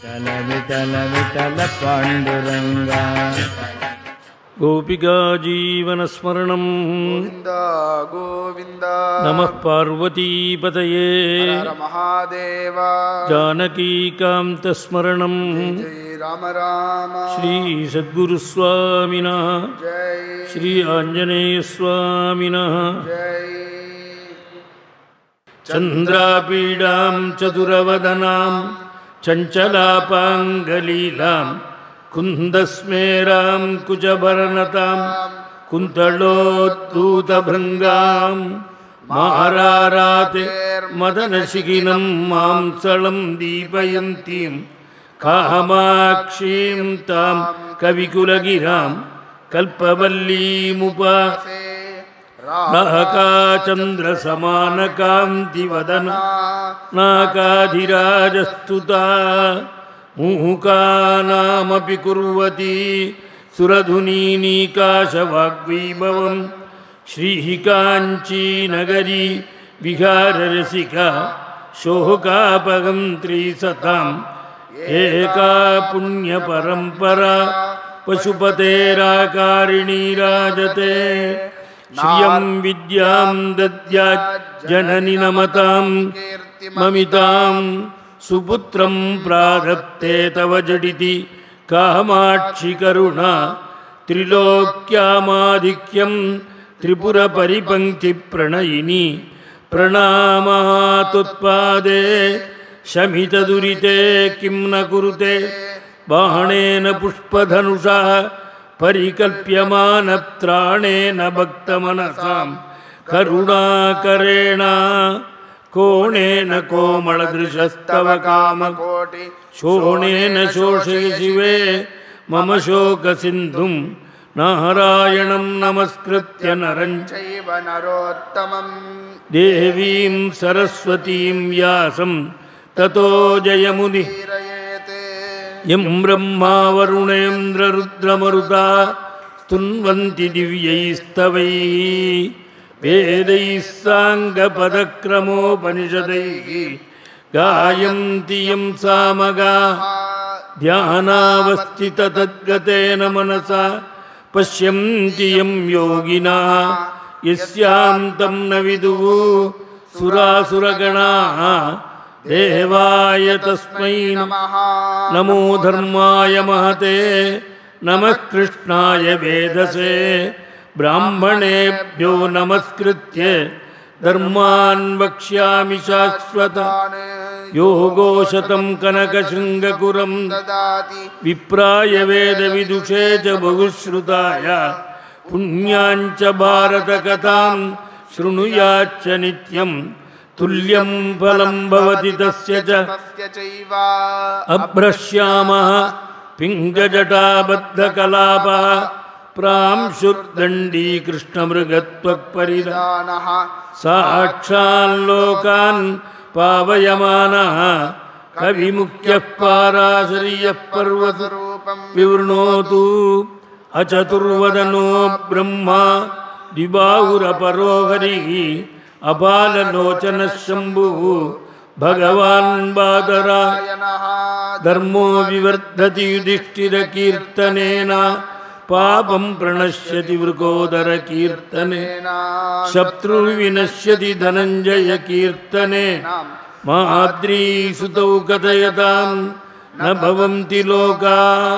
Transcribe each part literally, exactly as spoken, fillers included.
विठल विठल विठल पांडुरंगा। गोपिका जीवन स्मरणं गोविंद गोविंद। नमः पार्वतीपतये हर महादेव। जानकीकान्त स्मरणं जय राम राम। श्री सद्गुरुस्वामिनः जय श्री आंजनेय स्वामिनः जय। चंद्रापीडां चतुरवदनां चंचलापांगलीलां कुन्दस्मेरां कुजभरनतां कुन्तलोद्धूतभृङ्गां माराराते मदनशिखिनं मांसलं दीपयन्तीं कामाक्षीं तां कविकुलगिरां कल्पवल्लीमुपासे राहकाचन्द्रसमानकान्तिवदना नाकाधिराजस्तुता मुहुकानामपि कुर्वती सुरधुनीनीकाशवाग्वैभवं श्रीकाञ्चीनगरी विहाररसिका शोकापगन्त्री सतां एका पुण्यपरम्परा पशुपतेराकारिणी राजते। श्रियं विद्यां दद्यात् जननि नमतां ममितां सुपुत्रं प्रारप्ते तव जडिति कामाक्षि करुणा त्रिलोक्यामाधिक्यं त्रिपुरपरिपङ्क्तिप्रणयिनी प्रणामः त्वत्पादे शमितदुरिते किं न कुरुते बाणेन पुष्पधनुषा परिकल्प्यमानत्राणेन भक्तमनसां करुणाकरेण कोणेन कोमलदृशस्तव कामकोटि शोणेन शोषय शिवे मम शोकसिन्धुं नारायणं नमस्कृत्य नरं चैव नरोत्तमं देवीं सरस्वतीं व्यासं ततो जयमुनिः यं ब्रह्मा वरुणेन्द्ररुद्रमरुता स्तुन्वन्ति दिव्यैस्तवैः वेदैः साङ्गपदक्रमोपनिषदैः गायन्ति यं सामगाः ध्यानावस्थिततद्गतेन मनसा पश्यन्ति यं योगिनः यस्यान्तं न विदुः सुरासुरगणाः देवाय तस्मै नमो धर्माय महते नमः कृष्णाय वेदसे ब्राह्मणेभ्यो नमस्कृत्य धर्मान् वक्ष्यामि शाश्वतान् योगोशतं कनकशृङ्गकुरं विप्राय वेदविदुषे च बहुश्रुताय पुण्याञ्च भारतकथां शृणुयाच्च नित्यं तुल्यं फलं भवति तस्य च अभ्रश्यामः पिङ्गजटाबद्धकलापः प्रांशुर्दण्डी कृष्णमृगत्वक्परिधानः साक्षाल्लोकान् पावयमानः कविमुख्यः पाराशर्यः पर्वतरूपं विवृणोतु अचतुर्वदनो ब्रह्मा द्विबाहुरपरो हरिः अपाललोचनः शम्भुः भगवान् बादरायणः धर्मो विवर्धति युधिष्ठिरकीर्तनेन पापं प्रणश्यति वृकोदरकीर्तनेन शत्रुर्विनश्यति धनञ्जयकीर्तनेन माद्रीसुतौ कथयतां न भवन्ति लोकाः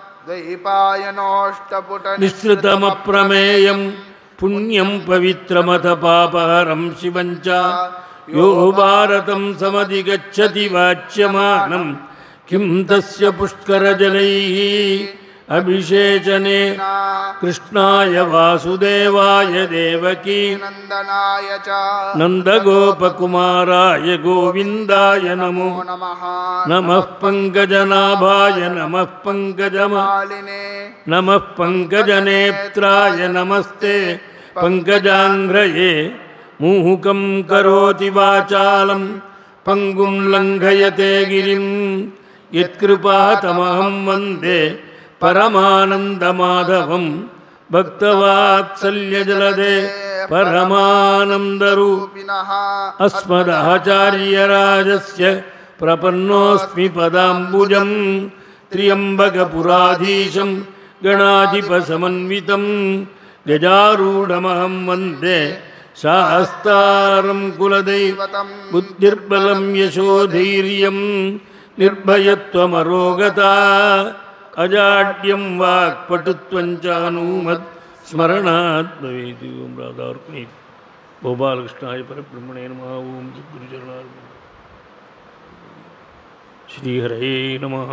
निःसृतमप्रमेयं पुण्यं पवित्रमथ पापहरं शिवं च यो भारतं समधिगच्छति वाच्यमानं किं तस्य पुष्करजलैः अभिषेचने कृष्णाय वासुदेवाय देवकी नन्दनाय च नन्दगोपकुमाराय गोविन्दाय नमो नमः। नमः पङ्कजनाभाय नमः पङ्कजमालिने नमः पङ्कजनेत्राय नमस्ते पङ्कजाङ्घ्रये मूकं करोति वाचालं पङ्गुं लङ्घयते गिरिं यत्कृपातमहं वन्दे परमानन्दमाधवं भक्तवात्सल्यजलदे परमानन्दरूपिणः अस्मदाचार्यराजस्य प्रपन्नोऽस्मि पदाम्बुजं त्र्यम्बकपुराधीशं गणाधिपसमन्वितं गजारूढमहं वन्दे शास्तारं कुलदैवतं बुद्धिर्बलं यशोधैर्यं निर्भयत्वमरोगता अजाड्यं वाक्पटुत्वं च हनुमत् स्मरणात् भवेत्। ओम राधार्पणे गोपालकृष्णाय परब्रह्मणे नमः। ओम सद्गुरुचरणार्पणम्। श्रीहरे नमः।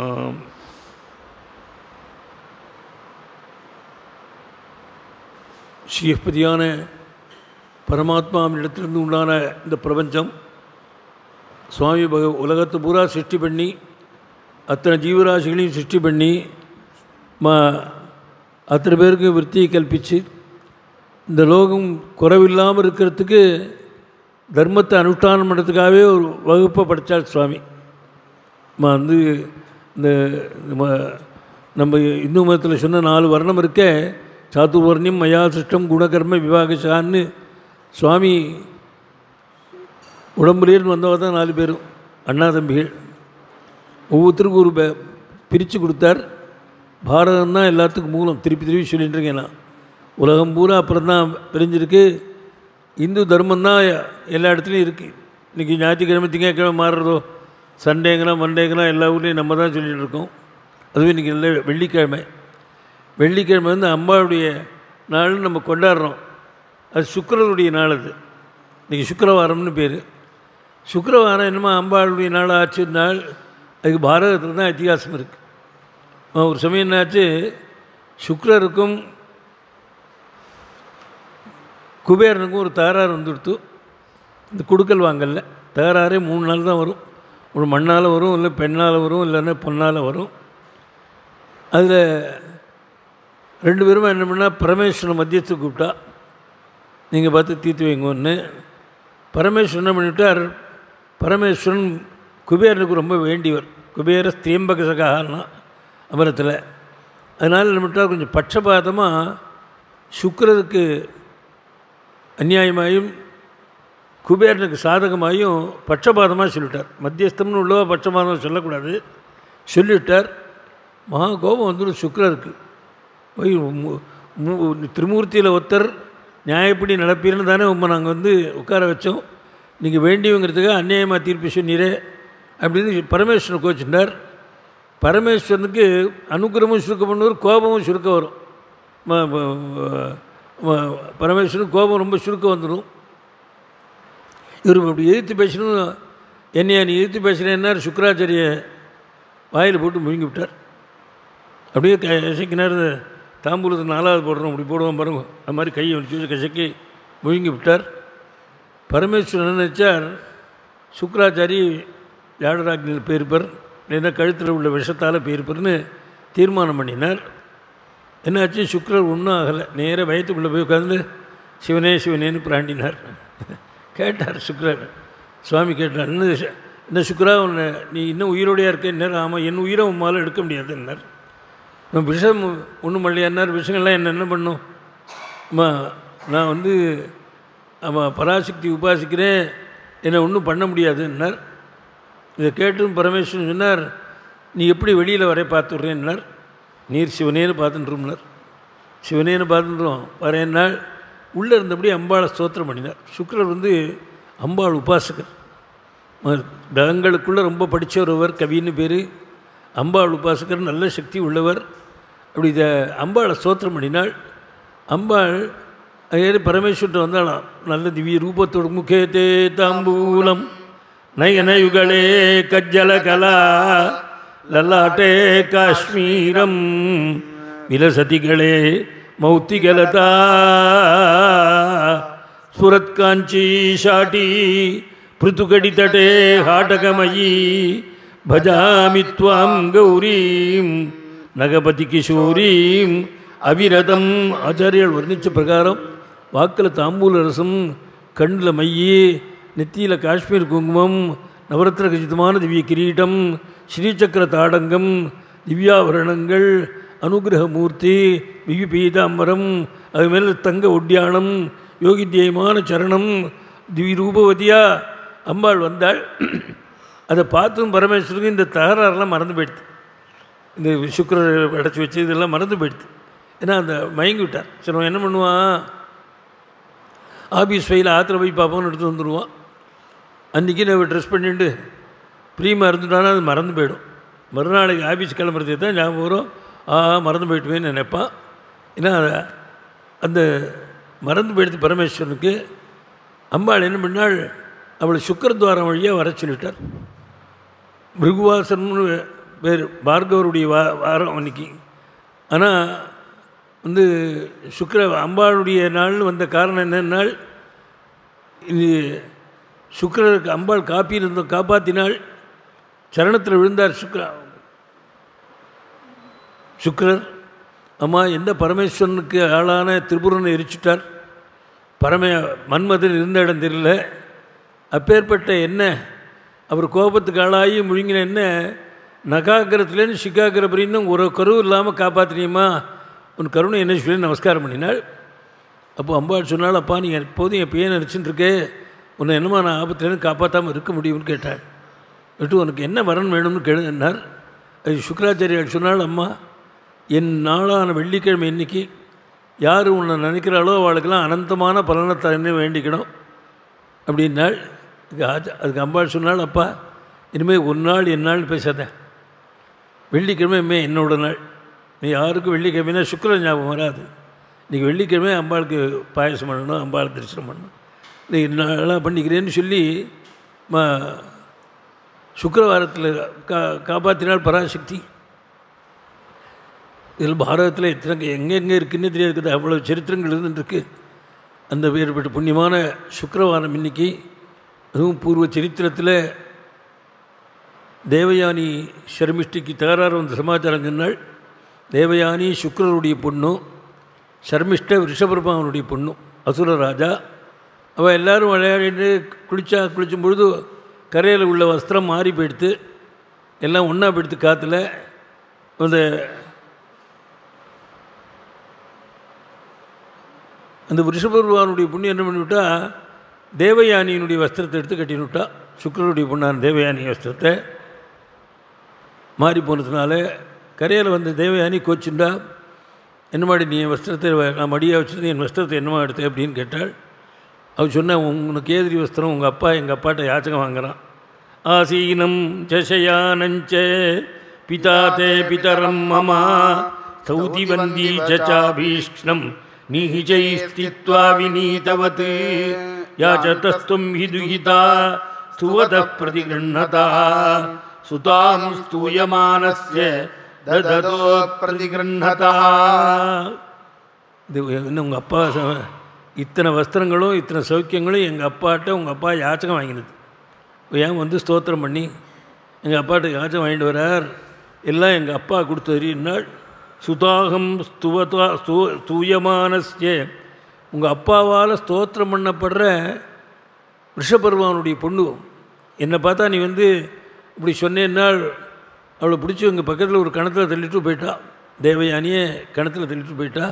ஸ்ரீஹப்பதியான பரமாத்மாவினிடத்திலிருந்து உண்டான இந்த பிரபஞ்சம் சுவாமி பக உலகத்தை பூரா சிருஷ்டி பண்ணி அத்தனை ஜீவராசிகளையும் சிருஷ்டி பண்ணி மா அத்தனை பேருக்கு விருத்தியை கல்பித்து இந்த லோகம் குறைவில்லாமல் இருக்கிறதுக்கு தர்மத்தை அனுஷ்டானம் பண்ணுறதுக்காகவே ஒரு வகுப்பை படைத்தார் சுவாமி. நம்ம வந்து இந்த நம்ம நம்ம இந்து மதத்தில் சொன்ன நாலு வர்ணம் இருக்க சாதுர்வர்ணியம் மயா சிருஷ்டம் குணகர்ம விவாகசான்னு சுவாமி உடம்புலேருந்து வந்தவங்க தான் நாலு பேரும் அண்ணா தம்பிகள். ஒவ்வொருத்தருக்கும் ஒரு பிரித்து கொடுத்தார். பாரதம் தான் எல்லாத்துக்கும் மூலம். திருப்பி திருப்பி சொல்லிட்டு இருக்கேன் நான். உலகம் பூரா அப்புறம் தான் பிரிஞ்சிருக்கு. இந்து தர்மம் தான் எல்லா இடத்துலையும் இருக்குது. இன்றைக்கி ஞாயிற்றுக்கிழமை திங்கக்கிழமை மாறுறதோ சண்டேங்கெல்லாம் மண்டேங்கெல்லாம் எல்லா ஊர்லேயும் நம்ம தான் சொல்லிகிட்டு இருக்கோம். அதுவே இன்றைக்கி இல்லை வெள்ளிக்கிழமை. வெள்ளிக்கிழமை வந்து அம்பாவுடைய நாள்னு நம்ம கொண்டாடுறோம். அது சுக்கிரனுடைய நாள். அது இன்றைக்கி சுக்கிரவாரம்னு பேர். சுக்கிரவாரம் என்னமோ அம்பாளுடைய நாள் ஆச்சு நாள். அதுக்கு பாரதத்தில் தான் இத்தியாசம் இருக்குது. ஒரு சமயம் என்னாச்சு, சுக்கிரருக்கும் குபேரனுக்கும் ஒரு தகராறு வந்துடுத்து. இந்த குடுக்கல் வாங்கல தகராறே மூணு நாள் தான் வரும். ஒரு மண்ணால் வரும், இல்லை பெண்ணால் வரும், இல்லைன்னா பொண்ணால் வரும். அதில் ரெண்டு பேருமே என்ன பண்ணால் பரமேஸ்வரன் மத்தியத்துக்கு கூப்பிட்டா நீங்கள் பார்த்து தீர்த்து வைங்கன்னு. பரமேஸ்வரன் என்ன பண்ணிவிட்டார், பரமேஸ்வரன் குபேரனுக்கு ரொம்ப வேண்டியவர். குபேர ஸ்திரியம்பக சகான்னா அமரத்தில். அதனால் என்ன பண்ணிட்டார், கொஞ்சம் பட்சபாதமாக சுக்கிரருக்கு அந்நியாயமாயும் குபேரனுக்கு சாதகமாயும் பட்சபாதமாக சொல்லிவிட்டார். மத்தியஸ்தம்னு உள்ளவா பட்சபாதம் சொல்லக்கூடாது சொல்லிவிட்டார். மகா கோபம் வந்துடும் சுக்கிரருக்கு. போய் திருமூர்த்தியில் ஒருத்தர் நியாயப்படி நடப்பீர்னு தானே உண்மை நாங்கள் வந்து உட்கார வச்சோம். நீங்கள் வேண்டியவங்கிறதுக்காக அந்நியாயமாக தீர்ப்பு சொன்னீரே அப்படின்னு பரமேஸ்வரன் கோச்சிட்டார். பரமேஸ்வரனுக்கு அனுகிரகமும் சுருக்க பண்ணுவார், கோபமும் சுருக்க வரும். பரமேஸ்வரனுக்கு கோபம் ரொம்ப சுருக்க வந்துடும். இவர் அப்படி எதிர்த்து பேசணும். என்னையா நீ எதிர்த்து பேசுகிறேன்னார். சுக்கராச்சாரிய வாயில் போட்டு முழுங்கி விட்டார். அப்படியே கசக்கினார். தாம்பூலத்தை நாலாவது போடுறோம் அப்படி போடுவோம் பாருங்க, அது மாதிரி கையை வச்சு கசக்கி முழுங்கி விட்டார். பரமேஸ்வரன் என்ன நினைச்சார், சுக்கராச்சாரி ஜாடராக்னியில் பேர்ப்பர், இல்லைன்னா கழுத்தில் உள்ள விஷத்தால் பேர்ப்பர்னு தீர்மானம் பண்ணினார். என்னாச்சு, சுக்கரர் ஒன்றும் ஆகலை. நேராக வயத்துக்குள்ளே போய் உட்காந்து சிவனே சிவனேன்னு பிராண்டினார். கேட்டார் சுக்கரர். சுவாமி கேட்டார், என்ன என்ன சுக்கரா உன்னை நீ இன்னும் உயிரோடையாக இருக்க? நேரம் ஆமாம், என் உயிரை உம்மால் எடுக்க முடியாதுன்னார். விஷம் ஒன்றும் இல்லையான்னார். விஷங்கள்லாம் என்ன என்ன பண்ணும்? அம்மா நான் வந்து ஆமாம் பராசக்தி உபாசிக்கிறேன், என்னை ஒன்றும் பண்ண முடியாதுன்னார். இதை கேட்டும் பரமேஸ்வரன் சொன்னார், நீ எப்படி வெளியில் வரைய பார்த்துட்றேன்னார். நீர் சிவனேன்னு பார்த்துட்டுரும்னார். சிவனேன்னு பார்த்துட்டுறோம் வரேன்னாள். உள்ளே இருந்தபடி அம்பாளை ஸ்தோத்திரம் பண்ணினார். சுக்கிரர் வந்து அம்பாள் உபாசகர். கிரகங்களுக்குள்ளே ரொம்ப படித்தவர், கவின்னு பேர். அம்பாள் உபாசகர், நல்ல சக்தி உள்ளவர். அப்படி இதை அம்பாளை ஸ்தோத்திரம் பண்ணினாள். அம்பாள் அதே பரமேஸ்வரன் வந்தாலாம். நல்ல திவ்ய ரூபத்தோடு முகேதே தாம்பூலம் நயனயுகளே கஜ்ஜல கலா லலாட்டே காஷ்மீரம் விலசதிகளே மௌத்திகலதா சுரத்காஞ்சி ஷாட்டி பிருத்துகடிதடே ஹாடகமயி பஜாமி த்வாம் கௌரீம் நகபதி கிஷோரீம் அவிரதம். ஆச்சாரியர்கள் வர்ணித்த பிரகாரம் வாக்கில் தாம்பூல ரசம், கண்ணில் மையி, நெத்தியில் காஷ்மீர் குங்குமம், நவரத்ன கஜிதமான திவ்ய கிரீட்டம், ஸ்ரீசக்கர தாடங்கம், திவ்யாபரணங்கள், அனுகிரகமூர்த்தி, திவ்ய பீதாம்பரம், அது மேலே தங்க ஒட்டியானம், யோகித்தியமான சரணம், திவ்ய ரூபவதியா அம்பாள் வந்தாள். அதை பார்த்தும் பரமேஸ்வருக்கு இந்த தகராறுலாம் மறந்து போயிடுது. இந்த சுக்கிரர் அடைச்சி வச்சு இதெல்லாம் மறந்து போயிடுது. ஏன்னா அந்த மயங்கி விட்டார். சரி அவன் என்ன பண்ணுவான், ஆஃபீஸ் ஃபைல் ஆத்திர போய் பார்ப்போன்னு எடுத்து வந்துடுவான். அன்றைக்கி நம்ம ட்ரெஸ் பண்ணிட்டு ப்ரீமாக இருந்துட்டானா அது மறந்து போயிடும். மறுநாளைக்கு ஆஃபீஸ் கிளம்புறதுக்கு தான் ஞாபகம் வரும், ஆ மறந்து போயிட்டுவேன்னு நினைப்பான். ஏன்னா அந்த மறந்து போயிடுது பரமேஸ்வரனுக்கு. அம்பாள் என்ன பண்ணாள், அவளை சுக்கரத்வாரம் வழியாக வர சொல்லிட்டார். பிருகுவாசன்னு பேர், பார்கவருடைய வா வாரம் அன்னைக்கு. ஆனால் வந்து சுக்கர அம்பாளுடைய நாள் வந்த காரணம் என்னென்னால், இது சுக்கரருக்கு அம்பாள் காப்பியில் இருந்த காப்பாற்றினாள். சரணத்தில் விழுந்தார் சுக்கர சுக்கரர். அம்மா எந்த பரமேஸ்வரனுக்கு ஆளான திரிபுரனை எரிச்சிட்டார். பரம மன்மதன் இருந்த இடம் தெரியல. அப்பேற்பட்ட என்ன அவர் கோபத்துக்கு ஆளாகி முழுங்கின என்ன நகாகிரத்துலேருந்து சிக்காகிரபரின்னு ஒரு கருவு இல்லாமல் காப்பாற்றினியம்மா, உன் கருணை என்ன சொல்லி நமஸ்காரம் பண்ணினாள். அப்போது அம்பாள் சொன்னால், அப்பா நீ எப்போதும் என் பையன் நினச்சிட்டு இருக்கே, உன்னை என்னமா நான் ஆபத்துலேருந்து காப்பாற்றாமல் இருக்க முடியும்னு கேட்டாள். விட்டு உனக்கு என்ன வரன் வேணும்னு கேளுன்னார். அது சுக்கராச்சாரியால் சொன்னால், அம்மா என் நாளான வெள்ளிக்கிழமை இன்றைக்கி யார் உன்னை நினைக்கிறாளோ அவளுக்கெல்லாம் அனந்தமான பலனை தண்ணி வேண்டிக்கணும் அப்படின்னாள். அதுக்கு அம்பாள் சொன்னால், அப்பா இனிமேல் ஒரு நாள் என் நாள் பேசாத, வெள்ளிக்கிழமை இனிமேல் என்னோட நாள். நீ யாருக்கும் வெள்ளிக்கிழமைனா சுக்கிர ஞாபகம் வராது. இன்றைக்கி வெள்ளிக்கிழமை அம்பாளுக்கு பாயசம் பண்ணணும், அம்பாள் தரிசனம் பண்ணணும், நீ நாளாக பண்ணிக்கிறேன்னு சொல்லி மா சுக்கிரவாரத்தில் கா காப்பாற்றினால் பராசக்தி. இதில் பாரதத்தில் எத்தனை எங்கெங்கே இருக்குன்னே தெரியாது, அவ்வளோ சரித்திரங்கள் இருந்துருக்கு. அந்த வேறுபட்ட புண்ணியமான சுக்கிரவாரம் இன்னைக்கு. அதுவும் பூர்வ சரித்திரத்தில் தேவயானி ஷர்மிஷ்டிக்கு தகராறு வந்த சமாச்சாரம் சொன்னாள். தேவயானி சுக்கிரருடைய பொண்ணும், ஷர்மிஷ்ட ரிஷபர்மாவனுடைய பொண்ணும், அசுர ராஜா. அவள் எல்லோரும் விளையாடிட்டு குளிச்சா குளிச்சும் பொழுது கரையில் உள்ள வஸ்திரம் மாறி போயிடுத்து. எல்லாம் ஒன்றா போயிடுத்து காற்றுல. அந்த அந்த ரிஷபர்மாவனுடைய பொண்ணு என்ன பண்ணிவிட்டா, தேவயானியினுடைய வஸ்திரத்தை எடுத்து கட்டினுட்டா. சுக்கிரருடைய பொண்ணான தேவயானி வஸ்திரத்தை மாறி போனதுனால கரையில் வந்த தேவயானி கோச்சுண்டா, என்ன மாடி நீ என் வஸ்திரத்தை நான் மடியாக வச்சுருந்து என் வஸ்திரத்தை என்னமா எடுத்தேன் அப்படின்னு கேட்டாள். அவள் சொன்ன, உனக்கு ஏதிரி வஸ்திரம் உங்கள் அப்பா எங்கள் அப்பாட்ட யாச்சகம் வாங்குகிறான். ஆசீனம் ஜஷயானஞ்ச பிதா தே பிதரம் மமா சௌதிவந்தி சாபீஷ்ணம் நீஹிஜைஸ்தித்வா விநீதவத் யாச்சதஸ்தும் ஹி துஹிதா ஸ்துவதः பிரதிகிருண்ணதா சுதாம் ஸ்தூயமானஸ்ய தததோ பிரதிகிருண்ணதா. இது இன்னும் உங்கள் அப்பா இத்தனை வஸ்திரங்களும் இத்தனை சௌக்கியங்களும் எங்கள் அப்பாட்ட உங்கள் அப்பா யாச்சகம் வாங்கினது. ஏன் வந்து ஸ்தோத்திரம் பண்ணி எங்கள் அப்பாட்ட யாச்சகம் வாங்கிட்டு வரார், எல்லாம் எங்கள் அப்பா கொடுத்தறியினாள். சுதாகம் ஸ்துவதா ஸ்தூ ஸ்தூயமானஸ்ய, உங்கள் அப்பாவால் ஸ்தோத்திரம் பண்ணப்படுற ரிஷபர்மாவனுடைய பொண்ணு என்னை பார்த்தா நீ வந்து இப்படி சொன்னேன்னால் அவளை பிடிச்சி எங்கள் பக்கத்தில் ஒரு கணத்தில் தள்ளிட்டு போயிட்டா. தேவயானியே கணத்தில் தள்ளிட்டு போயிட்டா.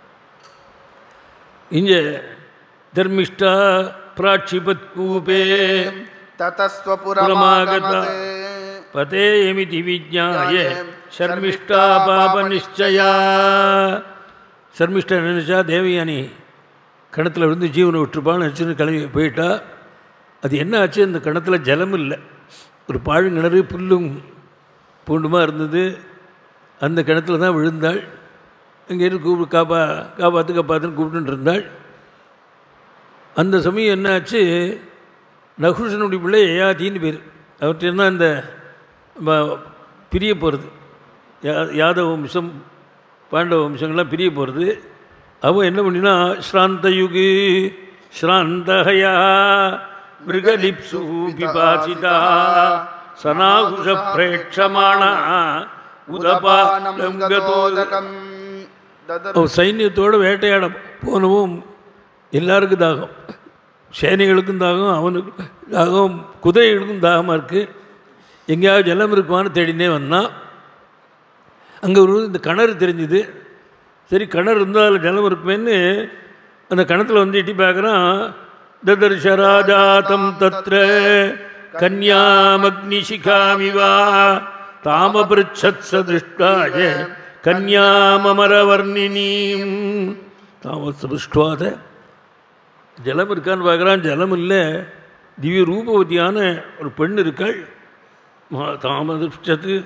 இங்கே தர்மிஷ்டா பிராட்சிபத் கூபே ததஸ்வபுரமாகதா பதேயமிதி விஜ்ஞாய ஷர்மிஷ்டா பாப நிச்சயா. ஷர்மிஷ்டா நினைச்சா தேவயானி கணத்தில் விழுந்து ஜீவனை விட்டுருப்பான்னு நினச்சின்னு கிளம்பி போயிட்டா. அது என்ன ஆச்சு, அந்த கணத்தில் ஜலம் இல்லை, ஒரு பாழுங்கிணறு புல்லும் பூண்டுமா இருந்தது. அந்த கிணத்துல தான் விழுந்தாள். அங்கேருந்து கூப்பிட்டு காப்பா காப்பாற்று காப்பாற்றுன்னு கூப்பிட்டுன்னு இருந்தாள். அந்த சமயம் என்னாச்சு, நகுஷனுடைய பிள்ளை யயாதின்னு பேர், அவர்கிட்ட இருந்தால் இந்த பிரிய போகிறது. யா யாதவ வம்சம் பாண்டவ வம்சங்கள்லாம் பிரிய போகிறது. அவன் என்ன பண்ணினா, ஸ்ராந்த யுகு ஸ்ராந்தஹயா மிருகலிப்சு பிபாசிதா சனாகுஷ பிரேட்சமானா உதபானம் கதோதகம். சைன்யத்தோடு வேட்டையாட போனவும் எல்லாருக்கும் தாகம், சேனைகளுக்கும் தாகம், அவனுக்கு தாகம், குதிரைகளுக்கும் தாகமாக இருக்குது. எங்கேயாவது ஜலம் இருக்குமான்னு தேடினே வந்தான். அங்கே ஒரு இந்த கிணறு தெரிஞ்சுது. சரி கிணறு இருந்தால் அதில் ஜலம் இருக்குமேன்னு அந்த கிணத்துல வந்து எட்டி பார்க்குறான். ததர்ஷராஜாதம் தத்ர கன்யாமக்னிஷிகாமிவா தாமபிருச்சத் சதிருஷ்டாய கன்யாமமரவர்ணினீம். தாமசிருஷ்டுவாத ஜலம் இருக்கான்னு பார்க்குறான், ஜலம் இல்லை. திவ்ய ரூபவதியான ஒரு பெண் இருக்காள். தாமதிருஷ்டத்து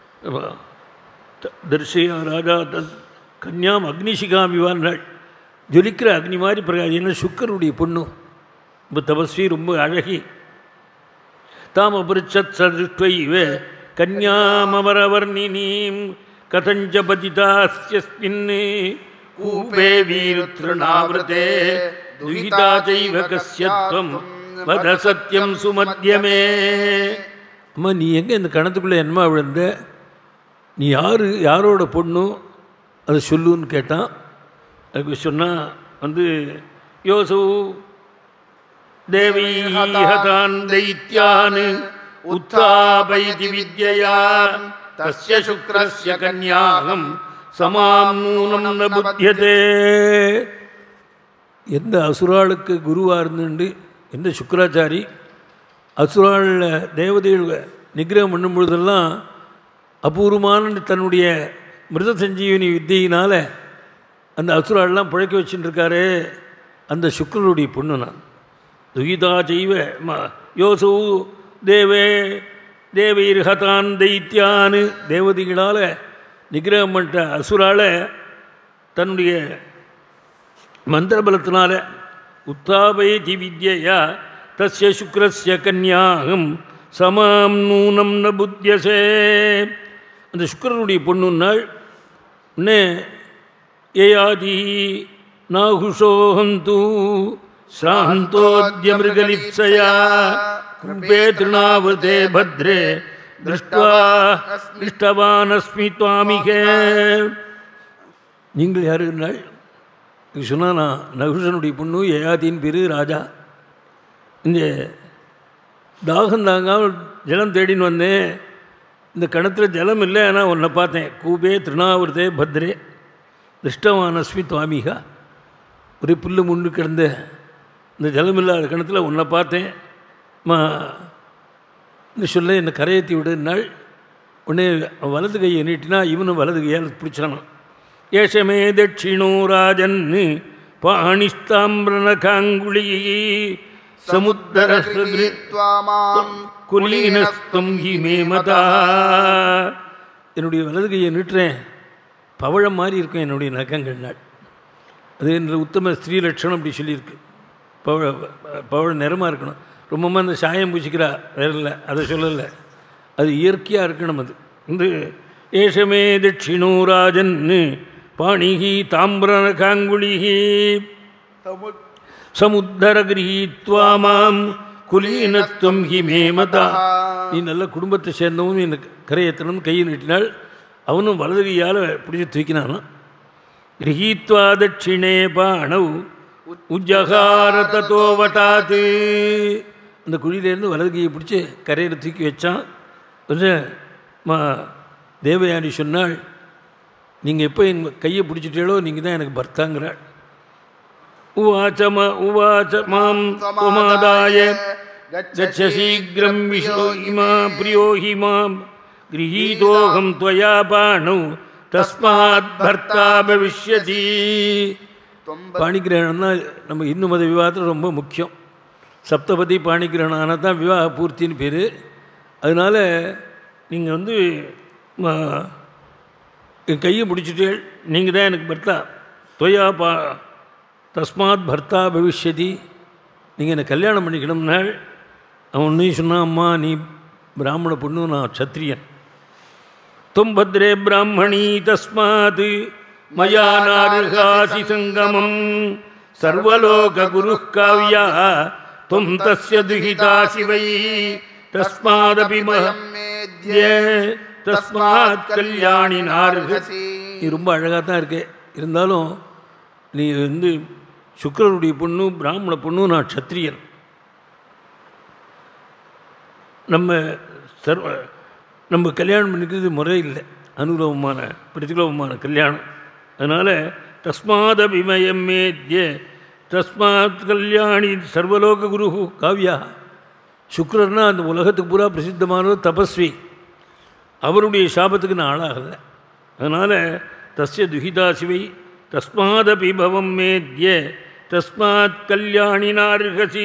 தரிசையா ராஜா தன் கன்யாம் அக்னிஷிகாமிவான்னாள். ஜொலிக்கிற அக்னி மாதிரி பிரகாஷ். என்ன சுக்கருடைய பொண்ணு, ரொம்ப தபஸ்வி, ரொம்ப அழகி. தாமபிருச்சத் சதிருஷ்டைவ கன்யாமமரவர்ணினீம் கதஞ்ச பதிதாஸ்யஸ்மின் கூபே வீருத்ருணாவ்ருதே துஹிதா சைவ கஸ்யத்வம் வத சத்யம் சுமத்யமே. அம்மா, நீ எங்கே இந்த கணத்துக்குள்ளே என்னமா விழுந்த? நீ யார், யாரோட பொண்ணு, அதை சொல்லுன்னு கேட்டான். அதுக்கு சொன்னால் வந்து யோசு தேவீஹதான் தைத்யான் உத்தாபைதி வித்யயா தஸ்ய சுக்ரஸ்ய கன்யாகம் சமாம் நூனம் ந புத்யதே. எந்த அசுராளுக்கு குருவாக இருந்துண்டு எந்த சுக்கராச்சாரி அசுராளில் தேவதைகள் நிகிரகம் பண்ணும் பொழுதெல்லாம் அபூர்வமான தன்னுடைய மிருத சஞ்சீவனி வித்தியினால் அந்த அசுராலெலாம் பிழைக்க வச்சுட்டுருக்காரு. அந்த சுக்கரனுடைய பொண்ணு நான். துகிதா செய்வ யோசு தேவே தேவைர்ஹதான் தைத்யான்னு தேவதைகளால் நிகிரகம் பண்ணிட்ட அசுரால தன்னுடைய மந்திரபலத்தினால உத்தாபயதி வித்யயா தஸ்ய சுக்ரஸ்ய கன்யாகம் சமாம் நூனம் ந புத்யசே. அந்த சுக்கரனுடைய பொண்ணுன்னாள். உடனே ஏயாதி நாகுஷோஹந்து ஸ்ராந்தோத்யமிருகலிப்சயா குபே திருணாவதே பத்ரே திருஷ்டுவா திருஷ்டவானஸ்மி துவாமிகே. நீங்கள் யாருன்னாள்? சொன்னால் நான் நகுஷனுடைய பொண்ணு, ஏயாதின் பேரு, ராஜா. இந்த தாகம் தாங்காமல் ஜலம் தேடின்னு வந்தேன். இந்த கிணத்துல ஜலம் இல்லை, ஆனால் உன்னை பார்த்தேன். கூபே திருணாவிரதே பத்ரே திருஷ்டவானஸ்மி துவாமிகா. ஒரே புல்லு முன்னு கிடந்த இந்த ஜலம் இல்லாத கிணத்துல உன்னை பார்த்தேன். மா இந்த சொல்ல என்னை கரையேற்றி விடுனாள். உடனே வலது கையை நீட்டினா இவனும் வலது கையால் பிடிச்சானான். ஏஷமே தட்சிணோ ராஜன் பாணிஸ்தாம்பிரணகாங்குளி சமுத்தர குலீனஸ்தம் ஹி மேமதா. என்னுடைய வலது கையை நீட்டுறேன், பவழம் மாதிரி இருக்கும் என்னுடைய நகங்கள் நாள். அது என்ற உத்தம ஸ்திரீ லட்சணம் அப்படி சொல்லியிருக்கு. பவழ பவழ நிறமாக இருக்கணும். ரொம்பமாக அந்த சாயம் பூசிக்கிறா வேற இல்லை, அதை சொல்லலை. அது இயற்கையாக இருக்கணும். அது வந்து ஏஷமே தட்சிணோ ராஜன் பாணிஹி தாம்பிரகாங்குளிஹி சமுத்தர கிரகீத்வா மாம் குலீனத்வம் ஹி மேமதா. நீ நல்ல குடும்பத்தை சேர்ந்தவனும் எனக்கு கரையேற்றணும். கையை நீட்டினாள். அவனும் வலது கையால் பிடிச்சி தூக்கினானான். கிரகீத்வா தட்சிணே பாணவ் உஜ்ஜகார ததோ வட்டாத்து. அந்த குழியிலேருந்து வலது கையை பிடிச்சி கரையில் தூக்கி வச்சான். மா தேவயானி சொன்னாள், நீங்கள் எப்போ என் கையை பிடிச்சிட்டீங்களோ நீங்கள் தான் எனக்கு பர்த்தாங்கிறாள். உவாச்சம உவாச்ச மாம் உமாதாய கச்ச சீக்கிரம் விஷோ இமா பிரியோ ஹி மாம் கிரகீதோகம் துவயா பாணவ் தஸ்மாத் பர்த்தா பவிஷ்யதி. பாணிகிரகணம் தான் நம்ம இந்து மத விவாதத்தில் ரொம்ப முக்கியம். சப்தபதி பாணிகிரகணம் ஆனால் தான் விவாக பூர்த்தின்னு பேர். அதனால் நீங்கள் வந்து என் கையை பிடிச்சிட்டு நீங்கள் தான் எனக்கு பர்த்தா. தொயா பா தஸ்மாத் பர்த்தா பவிஷ்யதி. நீங்கள் என்னை கல்யாணம் பண்ணிக்கணும்னாள். அவன் ஒன்றையும் சொன்னான், அம்மா நீ பிராமண பொண்ணு, நான் சத்திரியன். தும் பத்ரே பிராமணி தஸ்மாத் மயா நார்ஹாசி சங்கமம் சர்வலோக குரு காவ்யா தும் தஸ்ய துஹிதாசி வை தஸ்மாதபி மஹ்யே தஸ்மாத் கல்யாணி நார்ஹசி. நீ ரொம்ப அழகாக தான் இருக்கே, இருந்தாலும் நீ வந்து சுக்கிரனுடைய பொண்ணு, பிராமண பொண்ணு, நான் சத்திரியன். நம்ம சர்வ நம்ம கல்யாணம் பண்ணிக்கிறது முறை இல்லை, அனுகூலமான பிரதிகூலமான கல்யாணம். அதனால் தஸ்மாத் அபிமயம் மேத்ய தஸ்மாத் கல்யாணி சர்வலோக குரு காவ்யா. சுக்கிரர்னா அந்த உலகத்துக்கு பூரா பிரசித்தமானவர் தபஸ்வி, அவருடைய சாபத்துக்கு நான் ஆளாகலை. அதனால் தஸ்ய துஹிதா சிவை தஸ்மாதபி பவம் மேத்ய தஸ்மாத் கல்யாணினார்ஹசி.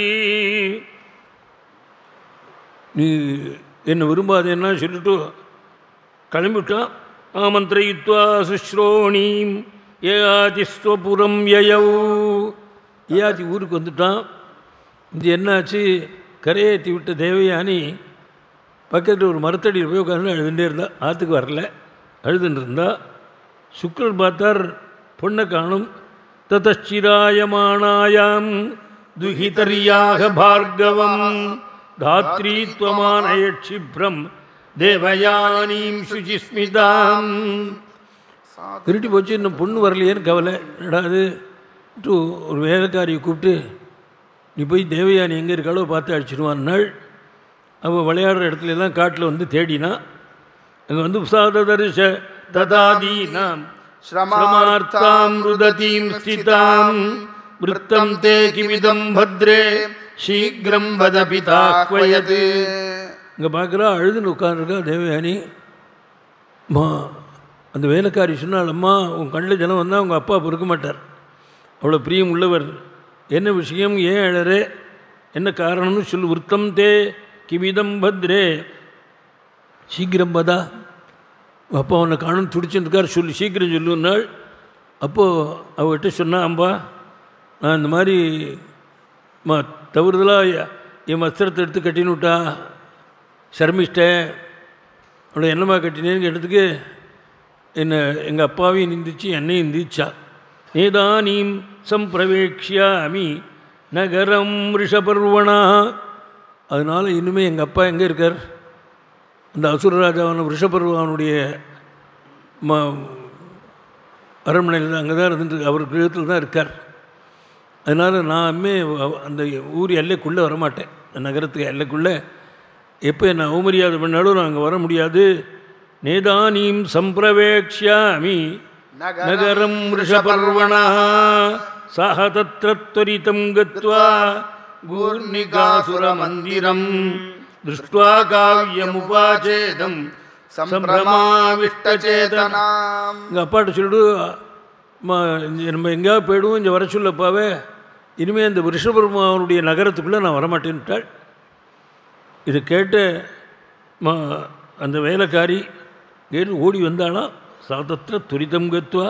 நீ என்னை விரும்பாதேன்னா சொல்லிட்டு கிளம்பிவிட்டான். ஆமந்திரயித்வா சுஸ்ரோணீம் ஏயாதி ஸ்வபுரம் யயௌ. ஏயாதி ஊருக்கு வந்துட்டான். இது என்னாச்சு, கரையேற்றி விட்ட தேவயானி பக்கத்தில் ஒரு மரத்தடியில் போய் உட்காந்து அழுதுகிட்டே இருந்தா. ஆற்றுக்கு வரல, அழுதுன்னு இருந்தா. சுக்கிரர் பார்த்தார், பொண்ணை காணும். ததச்சிராயமானாயாம் துஹிதர்யாக பார்கவம் தாத்ரீத்வமானய க்ஷிப்ரம் தேவயானீம் சுஜிஸ்மிதாம். திருட்டி போச்சு, இன்னும் பொண்ணு வரலையேன்னு கவலை. என்னடாது ஒரு வேலைக்காரியை கூப்பிட்டு, நீ போய் தேவயானி எங்கே இருக்காளோ பார்த்து அடிச்சிடுவான் நாள். அவள் விளையாடுற இடத்துல எல்லாம் காட்டில் வந்து தேடினா. அங்கே வந்து உசாததர்ஷ ததாதீனாம் ஸ்ரமார்த்தாம் ருததீம் ஸ்திதாம் விருத்தம் தே கிமிதம் பத்ரே சீக்கிரம் வத பிதா க்வயத். இங்கே பார்க்குறா, அழுதுன்னு உட்காந்துருக்கா தேவயானி. மா அந்த வேலைக்காரி சொன்னால், அம்மா உன் கண்ணில் ஜனம் வந்தால் உங்கள் அப்பா பொறுக்க மாட்டார், அவ்வளோ பிரியம் உள்ளவர். என்ன விஷயம், ஏன் அழறே, என்ன காரணம்னு சொல்லு. விருத்தம் தே கிமிதம் பத்ரே சீக்கிரம் பதா. அப்பா அவனை காணும் துடிச்சுருக்கார், சொல்லு சீக்கிரம் சொல்லுன்னாள். அப்போது அவர்கிட்ட சொன்னான், அம்பா நான் இந்த மாதிரி மா தவறுதலாக என் வஸ்திரத்தை எடுத்து கட்டின்னு விட்டா சர்மிஷ்டேன், அவளை என்னம்மா கட்டினேன்னு கேட்டதுக்கு என்னை எங்கள் அப்பாவையும் நிந்திச்சு என்னையும் நிந்திச்சா. நேதானீம் சம்பிரவேக்ஷாமி நகரம் ரிஷபர்வணா. அதனால் இனிமேல் எங்கள் அப்பா எங்கே இருக்கார், அந்த அசுரராஜாவான ரிஷபர்வானுடைய ம அரண்மனையில் அங்கே தான் இருந்துட்டு அவர் கிரகத்தில் தான் இருக்கார். அதனால் நான்மே அந்த ஊர் எல்லைக்குள்ளே வரமாட்டேன், அந்த நகரத்துக்கு எல்லைக்குள்ளே. எப்போ என்னை அவமரியாதை பண்ணாலும் நான் அங்கே வர முடியாது. நேதானீம் சம்பிரவேக்ஷாமி நகரம் ரிஷபர்வணா சஹ தத்ர த்வரிதம் கத்வா கூர்ணிகாசுர மந்திரம் திருஷ்ட்வா காவ்யமுபாச்சேதம் சம்பிரமாவிஷ்டசேதனாம். எங்கள் அப்பாட்ட சொல்லிடு, நம்ம எங்கேயாவது போயிடுவோம், இங்கே வர சொல்லப்பாவே, இனிமேல் இந்த ரிஷபர்மாவனுடைய நகரத்துக்குள்ளே நான் வரமாட்டேன்ட்டாள். இதை கேட்டு அந்த வேலைக்காரி கேட்டு ஓடி வந்தானா. சாதத்திர துரிதம் கத்வா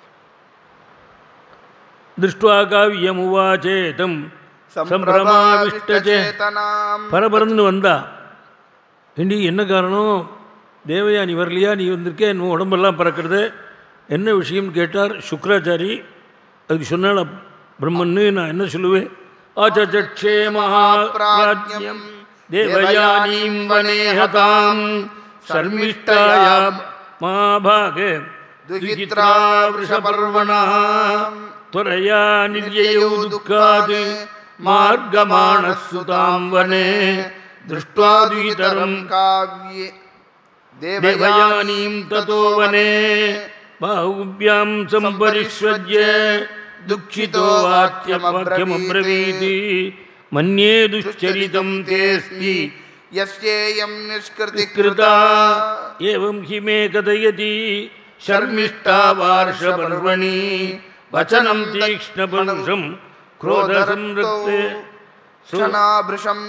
திருஷ்ட்வா காவ்யமுவாச்சேதம் சம்பிரமாவிஷ்டசேதனாம். பரபரன்னு வந்தா. ஏண்டி என்ன காரணம், தேவையா நீ வரலையா, நீ வந்திருக்கே, இன்னும் உடம்பெல்லாம் பறக்கிறது, என்ன விஷயம்னு கேட்டார் சுக்ராச்சாரி. அதுக்கு சொன்னால பிரம்மன்னு நான் என்ன சொல்லுவேன், ஆச்சே மகாப்ராஜ்யம் தேவயானீம் வனேஹதாம் சர்மிஷ்டாயாம் மாபாக துஹித்ரா வ்ருஷபர்வணா துரயா நிர்யயோ துக்காத் மார்கமாணசுதாம் வனே திருஷ்ட்வா துஹிதரம் காவ்யே தேவயானீம் ததோ வனே பாஹுப்யாம் சம்பரிஷ்வஜ்ய துக்ஷிதோ வாக்கியமப்ரவீத் மன்யே துஷ்சரிதம் தேஸ்தி யஸ்யேயம் நிஷ்கிருதி கிருதா ஏவம் ஹி மே கதயதி ஷர்மிஷ்டா வார்ஷபர்வணி வசனம் தீக்ஷ்ணபருஷம் क्रोधसंरक्ते क्षणाभृशम्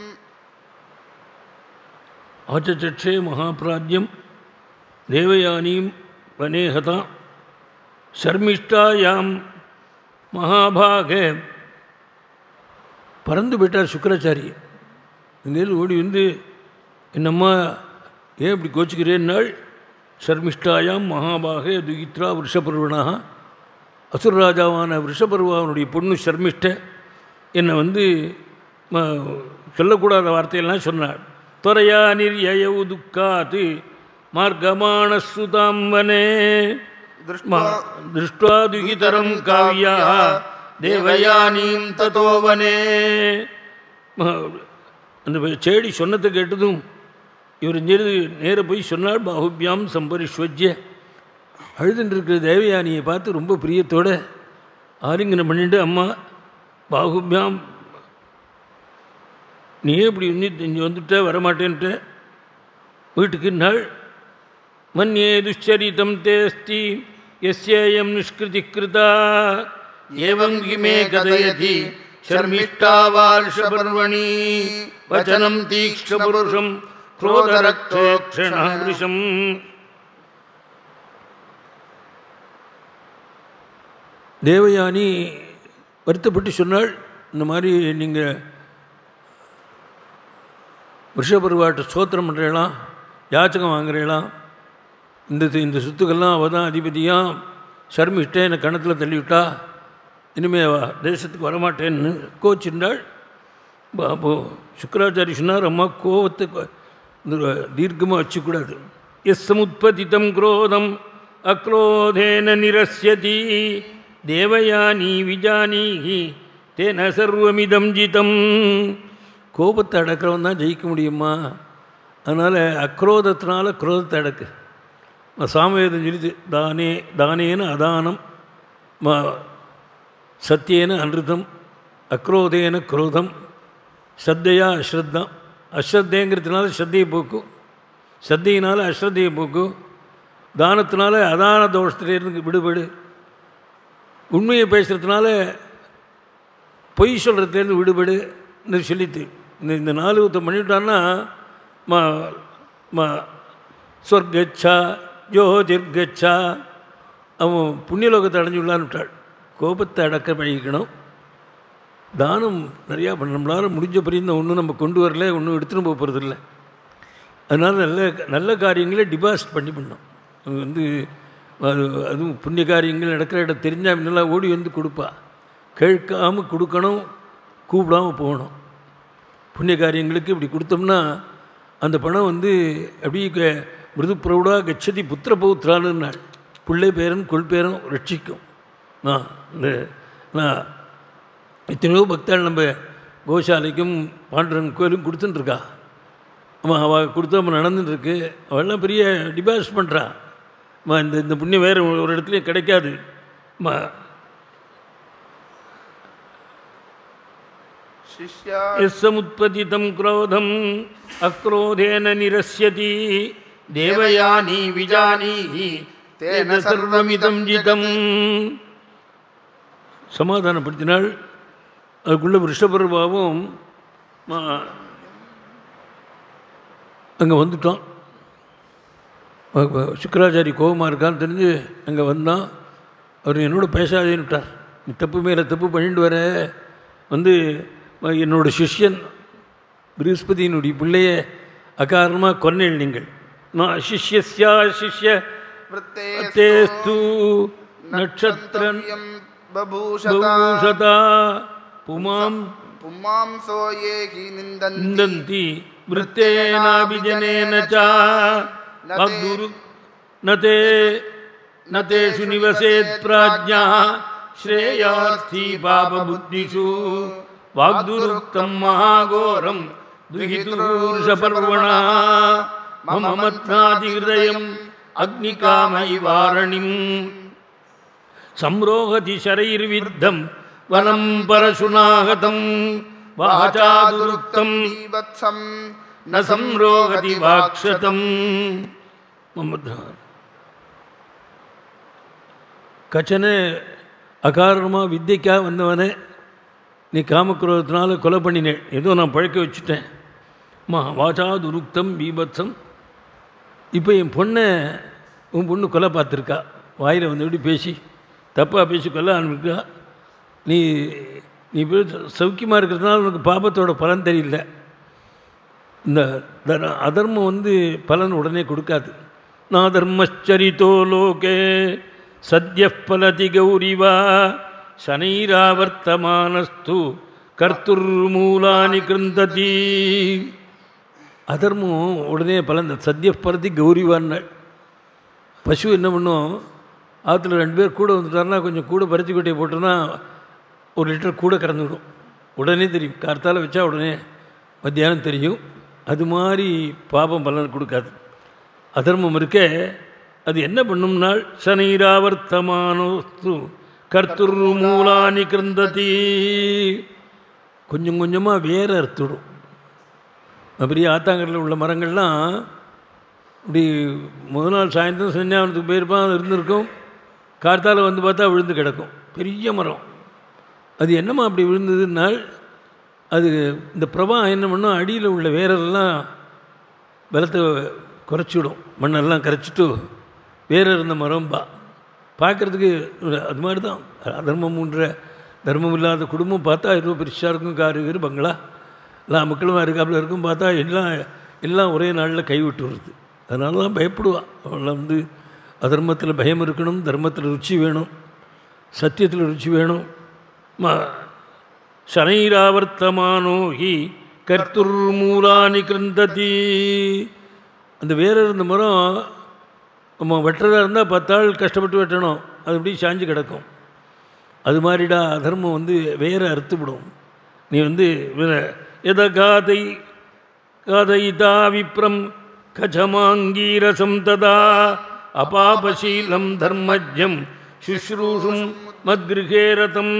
आचचक्षे महाप्राज्यं देवयानीं वनेहता शर्मिष्ठायां महाभागे பறந்து போயிட்டார் சுக்கராச்சாரி. இங்கேருந்து ஓடி வந்து என்னம்மா ஏன் இப்படி கோச்சிக்கிறேன்னாள். ஷர்மிஷ்டாயாம் மகாபாகே துகித்ரா விருஷபர்வனாக அசுரராஜாவான விருஷபர்வானுடைய பொண்ணு ஷர்மிஷ்ட என்னை வந்து சொல்லக்கூடாத வார்த்தையெல்லாம் சொன்னாள். துவரையா நிர்யயௌ துக்காத் மார்கமாணசுதாம் வனே திருஷ்ட்வா துகிதரம் காவ்யா தேவயானீம் ததோ வனே. அந்த செடி சொன்னதை கேட்டதும் இவர் இங்கிருந்து நேர போய் சொன்னாள். பாஹுபியாம் சம்பரிஷ்வஜ்ய அழுதுன்னு இருக்கிற தேவயானியை பார்த்து ரொம்ப பிரியத்தோடு ஆலிங்கனம் பண்ணிட்டு, அம்மா பாஹுபியாம் நீ இப்படி இன்னி இங்கே வந்துட்ட வரமாட்டேன்ட்டு வீட்டுக்கு நாள் மன்யே துஷ்சரிதம் தேஸ்தி யஸ்யேயம் நிஷ்கிருதி கிருதா ஏவம் கிமே கதயதி ஷர்மிஷ்டா வார்ஷபர்வணி வசனம் தீக்ஷ்ணபுருஷம் க்ரோதரக்ஷோக்ஷணாவிருஷம். தேவயானி வருத்தப்பட்டு சொன்னாள், இந்த மாதிரி நீங்கள் விஷபருவாட்ட ஸ்தோத்திரம் பண்ணுறீங்களாம், யாச்சகம் வாங்குறீங்களாம், இந்த இந்த சொத்துக்கெல்லாம் அவள் தான் அதிபதியாக ஷர்மிஷ்டே என்னை கணத்தில் தள்ளிவிட்டா, இனிமே தேசத்துக்கு வரமாட்டேன்னு கோச்சிருந்தாள். அப்போது சுக்கராச்சாரி சொன்னார், அம்மா கோவத்தை தீர்க்கமாக வச்சுக்கூடாது. எஸ் சமுத்பதிதம் குரோதம் அக்ரோதேன நிரஸ்யதி தேவயானி விஜானீஹி தேன சர்வமிதம் ஜிதம். கோபத்தை அடக்கிறவன் தான் ஜெயிக்க முடியுமா? அதனால் அக்ரோதத்தினால குரோதத்தை அடக்கு. சாமவேதம் சொல்லிது, தானே தானேன அதானம் ம சத்தியேன அனிருதம் அக்ரோதேன குரோதம் ஸ்ரத்தையா அஸ்ரத்தம். அஸ்ரத்தைங்கிறதுனால ஸ்ரத்தையை போக்கும், ஸ்ரத்தையினால் அஸ்ரத்தையை போக்கும், தானத்தினால அதான தோஷத்திலேருந்து விடுபடு, உண்மையை பேசுகிறதுனால பொய் சொல்கிறதுலேருந்து விடுபடுன்னு சொல்லித்து. இந்த இந்த நாலு ஊத்தம் பண்ணிவிட்டான்னா மா மா சொர்க்கச்சா ஜோதிர்கச்சா அவன் புண்ணியலோகத்தை அடைஞ்சு விடலான்னு விட்டாள். கோபத்தை அடக்க பழகிக்கணும். தானம் நிறையா பண்ண நம்மளால் முடிஞ்ச பிரிந்த ஒன்றும் நம்ம கொண்டு வரல, ஒன்றும் எடுத்துன்னு போக போகிறதில்ல. அதனால் நல்ல நல்ல காரியங்களே டிபாசிட் பண்ணி பண்ணோம். அது வந்து அது அதுவும் புண்ணிய காரியங்கள் நடக்கிற இடம் தெரிஞ்சால் முன்னெல்லாம் ஓடி வந்து கொடுப்பா. கேட்காமல் கொடுக்கணும், கூப்பிடாமல் போகணும். புண்ணிய காரியங்களுக்கு இப்படி கொடுத்தோம்னா அந்த பணம் வந்து அப்படியே மிருது பிரௌடா கச்சதி புத்திர பௌத்ரான்னு நாள் பிள்ளை பேரன் கொள் பேரன் ரட்சிக்கும். நான் இந்த நான் எத்தனையோ பக்தாள் நம்ம கோசாலைக்கும் பாண்டரன் கோயிலும் கொடுத்துட்டுருக்கா. ஆமாம், அவள் கொடுத்து நம்ம நடந்துட்டுருக்கு. அவள்லாம் பெரிய டிபாசிட் பண்ணுறா. அம்மா இந்த இந்த புண்ணியம் வேறு ஒரு இடத்துலையும் கிடைக்காது. அம்மா சமுத்பதிதம் குரோதம் அக்ரோதேன நிரஸ்யதி தேவயானி விஜானீஹி தேன சர்வமிதம் ஜிதம். சமாதானப்படுத்தினாள். அதுக்குள்ளே ரிஷபர்வாவும் அங்கே வந்துட்டோம். சுக்கராச்சாரி கோபமாக இருக்கான்னு தெரிஞ்சு அங்கே வந்தான். அவர் என்னோட பேசாதேன்னு விட்டார். நீ தப்பு மேலே தப்பு பண்ணிட்டு வர, வந்து என்னோடய சிஷ்யன் பிருகஸ்பதியினுடைய பிள்ளைய அகாரணமாக கொன்னேள் நீங்கள். நான் சிஷ்யஸ்யா சிஷ்ய தேஸ்து நட்சத்திரன் பபூஷதா புமாம் புமாம்சோ ஏகி நிந்தந்தி விருத்தேனாபிஜனேன ச வாக்துரு நதே நதேஷு நிவசேத் ப்ராஜ்ஞா ஸ்ரேயார்த்தி பாபபுத்திஷு வாக்துருக்தம் மகாகோரம் துஹிதுர்ஷபர்வணா மம மத்நாதி ஹிருதயம் அக்னிகாமை வாரணிம் சம்ரோகதி சரைர்வித்தம் வனம் பரசுநாகதம் வாசாதுருக்தம் ந சம்ரோகதி வாக்ஷதம். கச்சன அகாரணமாக வித்தைக்காக வந்தவனே நீ காமக்ரோதத்தினால கொலை பண்ணினேன். ஏதோ நான் பழக்க வச்சுட்டேன். மா வாசாதுருக்தம் பீபத்சம். இப்போ என் பொண்ணை உன் பொண்ணு கொலை பார்த்துருக்கா. வாயில் வந்து எப்படி பேசி தப்பாக பேசி கொல்ல ஆரம்பிக்கா. நீ நீ சௌக்கியமாக இருக்கிறதுனால உனக்கு பாபத்தோட பலன் தெரியல. இந்த அதர்மம் வந்து பலன் உடனே கொடுக்காது. நான் தர்மச்சரித்தோ லோகே சத்ய பலதி கௌரிவா சனைராவர்த்தமானஸ்து கர்த்துர் மூலானி கிருந்ததி. அதர்மம் உடனே பலன். சத்ய பலதி கௌரிவான்னு பசு என்ன பண்ணும், ஆற்றுல ரெண்டு பேர் கூட வந்துட்டாருன்னா கொஞ்சம் கூட பருத்தி கொட்டையை போட்டோன்னா ஒரு லிட்டர் கூட கறந்துவிடும். உடனே தெரியும். கார்த்தால் வச்சா உடனே மத்தியானம் தெரியும். அது மாதிரி பாபம் பலன் கொடுக்காது. அதர்மம் இருக்க அது என்ன பண்ணும்னால் சனைராவர்த்தமானோஸ்து கர்த்துர் மூலானி கிருந்ததி. கொஞ்சம் கொஞ்சமாக வேற அறுத்துடும். பெரிய ஆத்தாங்கரில் உள்ள மரங்கள்லாம் இப்படி முதல் நாள் சாயந்தரம் சன்னியாவனத்துக்கு போயிருப்பான், அது இருந்திருக்கும். கார்த்தால் வந்து பார்த்தா விழுந்து கிடக்கும், பெரிய மரம். அது என்னம்மா அப்படி விழுந்ததுனால், அது இந்த பிரவாகம் என்ன பண்ணும், அடியில் உள்ள வேரெல்லாம் பலத்தை குறைச்சிவிடும், மண்ணெல்லாம் கரைச்சிட்டு வேற இருந்த மரம் பா பார்க்குறதுக்கு அது மாதிரி தான். அதர்மம்ன்ற தர்மம் இல்லாத குடும்பம் பார்த்தா எவ்வளோ பெருசாக இருக்கும், காரு கீரு பங்களா எல்லா மக்களும் இருக்காப்புல இருக்கும். பார்த்தா எல்லாம் எல்லாம் ஒரே நாளில் கைவிட்டு வருது. அதனால தான் பயப்படுவாள். அவளை வந்து அதர்மத்தில் பயம் இருக்கணும், தர்மத்தில் ருச்சி வேணும், சத்தியத்தில் ருச்சி வேணும். சனைராவர்த்தமானோ ஹி கர்த்துர் மூலானி கிருந்ததி. அந்த வேற இருந்த மரம் நம்ம வெட்டுறதா இருந்தால் பத்தாள் கஷ்டப்பட்டு வெட்டணும், அது இப்படி சாஞ்சு கிடக்கும். அது மாதிரிடா அதர்மம் வந்து வேற அறுத்துவிடும். நீ வந்து எத காதை காதைதா விப்ரம் கஜமாங்கீரசம் ததா அபாபசீலம் தர்மஜம் சுஷ்ரூஷும் மத்கிருகேரதம்.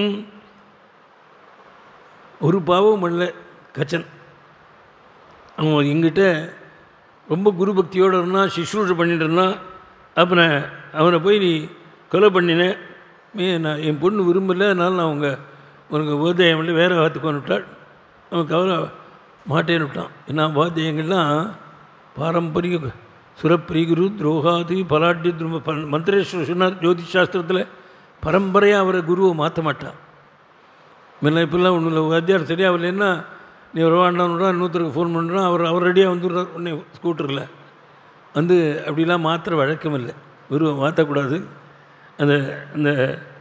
ஒரு பாவம் பண்ணல கச்சன். அவன் எங்கிட்ட ரொம்ப குரு பக்தியோடு இருந்தான், சுஷ்ரூஷை பண்ணிட்டு இருந்தான். அப்புறம் அவனை போய் நீ கொலை பண்ணினேன், மே நான் என் பொண்ணு விரும்பலை, அதனால் நான் அவங்க உனக்கு உபதேயம் பண்ணி வேறு வாத்துக்கு விட்டாள். அவன் கவலை மாட்டேன்னு விட்டான். ஏன்னா உபாத்தியங்கள்லாம் பாரம்பரிய சுரப்பிரி குரு துரோகாதி பலாட்டி துரும்ப ப மந்திரேஸ்வரர் சொன்னார் ஜோதிஷ் சாஸ்திரத்தில், பரம்பரையாக அவரை குருவை மாற்ற மாட்டான். முன்ன இப்போல்லாம் ஒன்றும் இல்லை, வாத்தியார் சரியாக வரலன்னா நீ வருவாண்டான்னுடா, இன்னொருத்தருக்கு ஃபோன் பண்ணுறான், அவர் அவர் ரெடியாக வந்துடுறார் உடனே ஸ்கூட்டரில் வந்து. அப்படிலாம் மாத்திர வழக்கம் இல்லை, குருவை மாற்றக்கூடாது. அந்த அந்த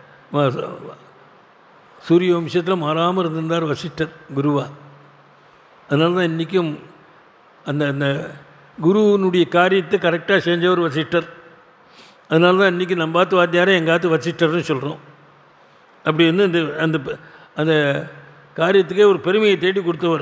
சூரிய வம்சத்தில் மாறாமல் இருந்திருந்தார் வசிஷ்டர் குருவா. அதனால தான் இன்றைக்கும் அந்த அந்த குருவினுடைய காரியத்தை கரெக்டாக செஞ்சவர் வசிஷ்டர். அதனால தான் இன்றைக்கி நம்ம பார்த்து வாத்தியாரே எங்காத்து வசிஷ்டர்னு சொல்கிறோம். அப்படி வந்து இந்த அந்த அந்த காரியத்துக்கே ஒரு பெருமையை தேடி கொடுத்தவர்.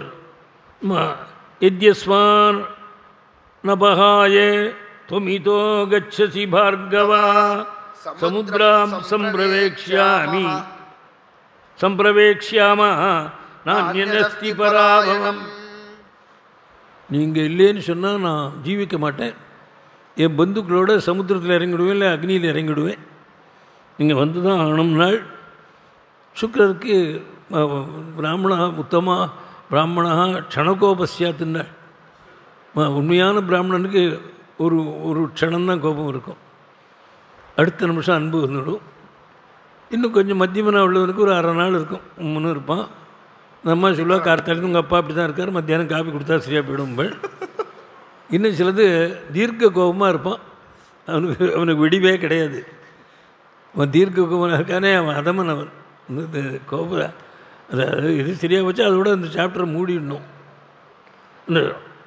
எத்யஸ்மான் நபகாய தொமிதோ கச்சசி பார்கவா சமுத்ராம் சம்பிரவேக்ஷ்யாமி சம்பிரவேக்ஷ்யாமா நான்யனஸ்தி பராபவம். நீங்கள் இல்லைன்னு சொன்னால் நான் ஜீவிக்க மாட்டேன். என் பந்துக்களோட சமுத்திரத்தில் இறங்கிடுவேன், இல்லை அக்னியில் இறங்கிடுவேன். நீங்கள் வந்து தான் ஆகணும்னாள். சுக்கரருக்கு பிராமணா உத்தமா பிராமணா க்ஷணகோபஸ்யாத்துன்னாள். உண்மையான பிராமணனுக்கு ஒரு ஒரு க்ஷணம்தான் கோபம் இருக்கும், அடுத்த நிமிஷம் அன்பு வந்துவிடும். இன்னும் கொஞ்சம் மத்தியமனாக உள்ளவனுக்கு ஒரு அரை நாள் இருக்கும், முன்னு இருப்பான். அந்த அம்மா சொல்லுவா, கார்த்தாலுக்கு உங்கள் அப்பா அப்படி தான் இருக்கார், மத்தியானம் காப்பி கொடுத்தா சரியாக போயிடும்பள். இன்னும் சிலது தீர்க்க கோபமாக இருப்பான், அவனுக்கு அவனுக்கு விடிவே கிடையாது. அவன் தீர்க்க கோபமாக இருக்கானே, அவன் அதமன். அவன் இந்த கோப அதாவது இது சரியாக வச்சு அதோட அந்த சாப்டரை மூடிடணும். இந்த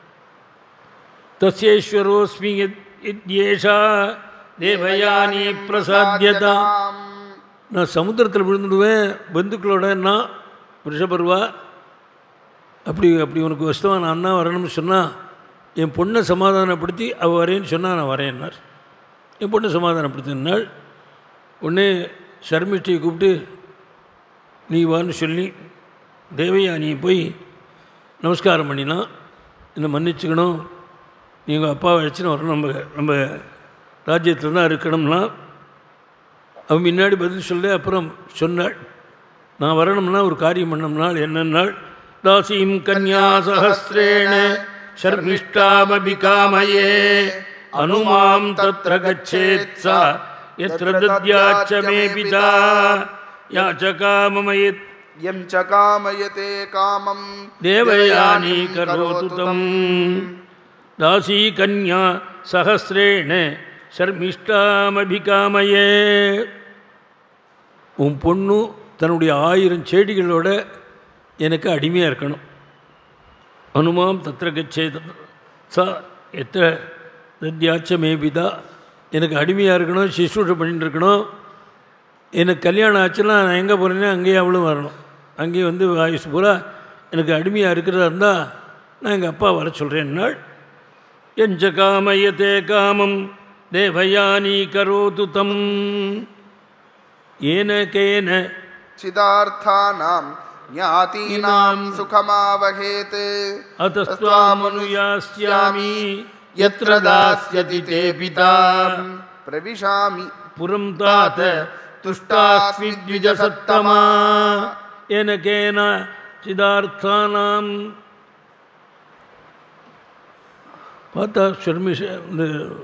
தஸ்யேஸ்வரோஸ்மி யத்யேஷா தேவயானி பிரசாத்யதா. நான் சமுத்திரத்தில் விழுந்துடுவேன் பந்துக்களோட. நான் ரிஷபர்வா அப்படி அப்படி உனக்கு வஸ்தவா நான் தான் வரணும்னு சொன்னால், என் பொண்ணை சமாதானப்படுத்தி அவள் வரேன்னு சொன்னால் நான் வரேன்னார். என் பொண்ணை சமாதானப்படுத்தினாள். உடனே ஷர்மிஷ்டியை கூப்பிட்டு நீ வான்னு சொல்லி தேவயானியை போய் நமஸ்காரம் பண்ணினா, என்னை மன்னிச்சுக்கணும், நீங்கள் அப்பாவை அழைச்சின்னு வரணும், நம்ம நம்ம ராஜ்யத்தில் தான் இருக்கணும்னா. அவன் முன்னாடி பதில் சொல்ல அப்புறம் சொன்னாள், நான் வரணும்னா ஒரு காரியம் பண்ணோம்னால் என்னன்னாள், தாசீம் கன்யா சஹஸ்ரேண ஷர்மிஷ்டாமபிகாமயே அனுமாம் தத்ர கச்சேத் சா யத்ர தத்யாச்ச மே பிதா யாச்சகாமமயத் யம் சகாமயதே காமம் தேவயானி கரோது தம். தாசி கன்யா சஹஸ்ரேண ஷர்மிஷ்டாமபிகாமயே. உன் பொண்ணு தன்னுடைய ஆயிரம் செடிகளோட எனக்கு அடிமையாக இருக்கணும். அனுமாம் தத்ர கச்சேத் சா எத்த தத்யாச்ச மே பிதா. எனக்கு அடிமையாக இருக்கணும், சிசூஷை பண்ணிட்டு இருக்கணும். எனக்கு கல்யாணம் ஆச்சுன்னா நான் எங்கே போகிறேன்னா அங்கேயே அவளும் வரணும். அங்கேயே வந்து ஆயுஷ் பூரா எனக்கு அடிமையாக இருக்கிறதா இருந்தால் நான் எங்கள் அப்பா வர சொல்கிறேன்னாள். எஞ்ச காமயத்தே காமம் தேவயானி கரோது தம். ஏன கேன சிதார்த்தானாம் ज्ञातीनां सुखमावहेत् अतस्त्वामनुयास्यामि यत्र दास्यति ते पिता प्रविशामि पुरं तात तुष्टास्मि द्विजसत्तमा येन केन चिदार्थानां பார்த்தா ஷர்மிஷ இந்த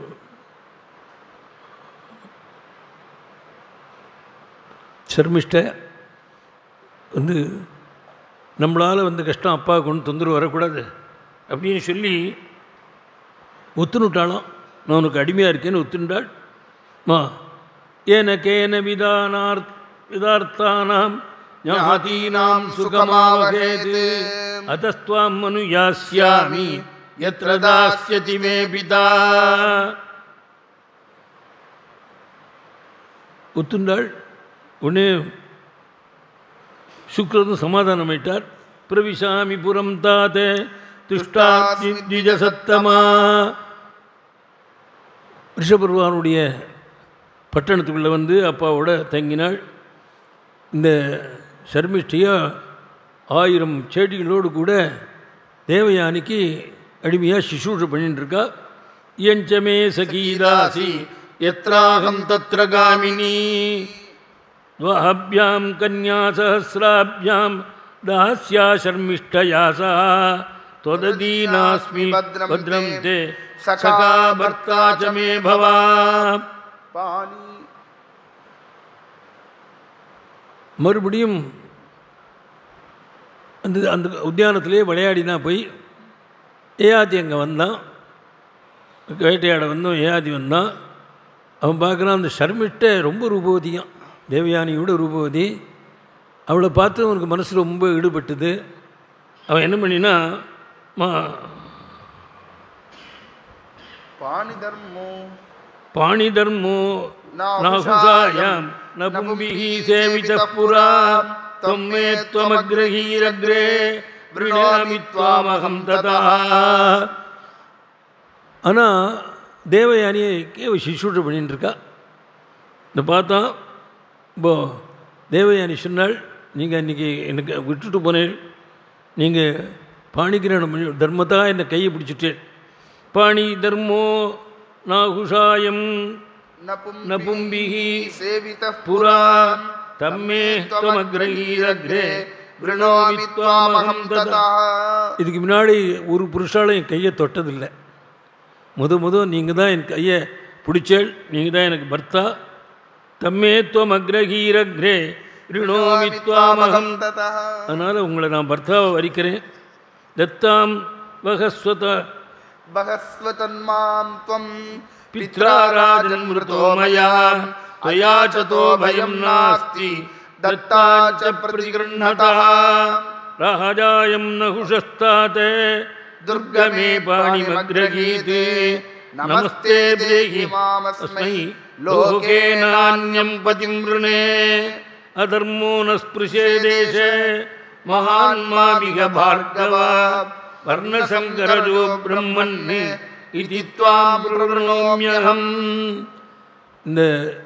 ஷர்மிஷ்ட வந்து நம்மளால் வந்து கஷ்டம் அப்பாவுக்கு ஒன்று தொந்தரவு வரக்கூடாது அப்படின்னு சொல்லி ஒத்துனுட்டாலும் நான் உனக்கு அடிமையாக இருக்கேன்னு ஒத்துண்டாள் மா ஏன கேன விதானார் விதார்த்தானாம் ஞாதீனாம் சுகமாவகேது அதஸ்துவாம் மனுயாஸ்யாமி யத்ர தாஸ்யதி மே பிதா ஒத்துண்டாள். உடனே சுக்ரனும் சமாதானமாயிட்டார். பிரவிசாமி புரம் தாதே துஷ்டாத்விஜசத்தமா. ரிஷபர்வானுடைய பட்டணத்துக்குள்ளே வந்து அப்பாவோட தங்கினாள். இந்த சர்மிஷ்டியா ஆயிரம் செடிகளோடு கூட தேவயானிக்கு அடிமையாக சிசூஷை பண்ணிட்டுருக்கா. எஞ்சமே சகீதாசி யத்ராகம் தத்ர காமினி துவஹப்யாம் கன்யா சஹஸ்ராப்யாம் தாஸ்யா சர்மிஷ்டயாசா त्वददीनास्मि भद्रं ते सखा भर्ता च मे भवा. மறுபடியும் அந்த அந்த உத்தியானத்திலே விளையாடினா போய் ஏயாதி அங்கே வந்தான். வேட்டையாட வந்தோம். ஏயாதி வந்தான். அவன் பார்க்குறான் அந்த ஷர்மிஷ்ட ரொம்ப ரூபவதியான், தேவயானியோட ரூபவதி. அவளை பார்த்து அவனுக்கு மனசு ரொம்ப ஈடுபட்டுது. அவன் என்ன பண்ணினா மா பாணிதர்மோ பாணிதர்மோ நாகுசாயாம் நபும்பிஹி சேவிதः புரா त्वमे त्वमग्रहीरग्रे விருணாமி த்வாமகம் ததா. ஆனால் தேவயானியை கேவ சிசூஷை பண்ணிட்டு இருக்கா. இந்த பார்த்தா இப்போ தேவயானி சொன்னாள், நீங்கள் இன்றைக்கி எனக்கு விட்டுட்டு போனேன், நீங்கள் பாணிகிரகணம் பண்ணி தர்மத்தா என்னை கையை பிடிச்சிட்டு பாணி தர்மோ நாகுஷாயம் நபும்பிஹி சேவிதः புரா தம்மே த்வமக்ரஹீரக்ரே விருணாமி த்வாமகம் ததா. இதுக்கு முன்னாடி ஒரு புருஷாலும் என் கையை தொட்டதில்லை. முத முத நீங்கள் தான் என் கையை பிடிச்சேள், நீங்கள் தான் எனக்கு பர்த்தா. தம்மே த்வமக்ரஹீரக்ரே விருணாமி த்வாமகம் ததா. அதனால் உங்களை நான் பர்த்தாவை வரிக்கிறேன். தத்தாம் பகஸ்வத பகஸ்வதன்மாம் த்வம் பித்ரா ராஜன் மிருதோ மயா त्वया च तो भयं नास्ति दत्ता च प्रतिगृह्णतः राजायं नहुषस्ताते दुर्गमे पाणिमग्रगीते नमस्ते देहि मामस्मै लोके नान्यं पतिं वृणे अधर्मो न स्पृशे देशे महान् मामिह भार्गव वर्णशङ्करजो ब्रह्मन् इति त्वां प्रवृणोम्यहम्. இந்த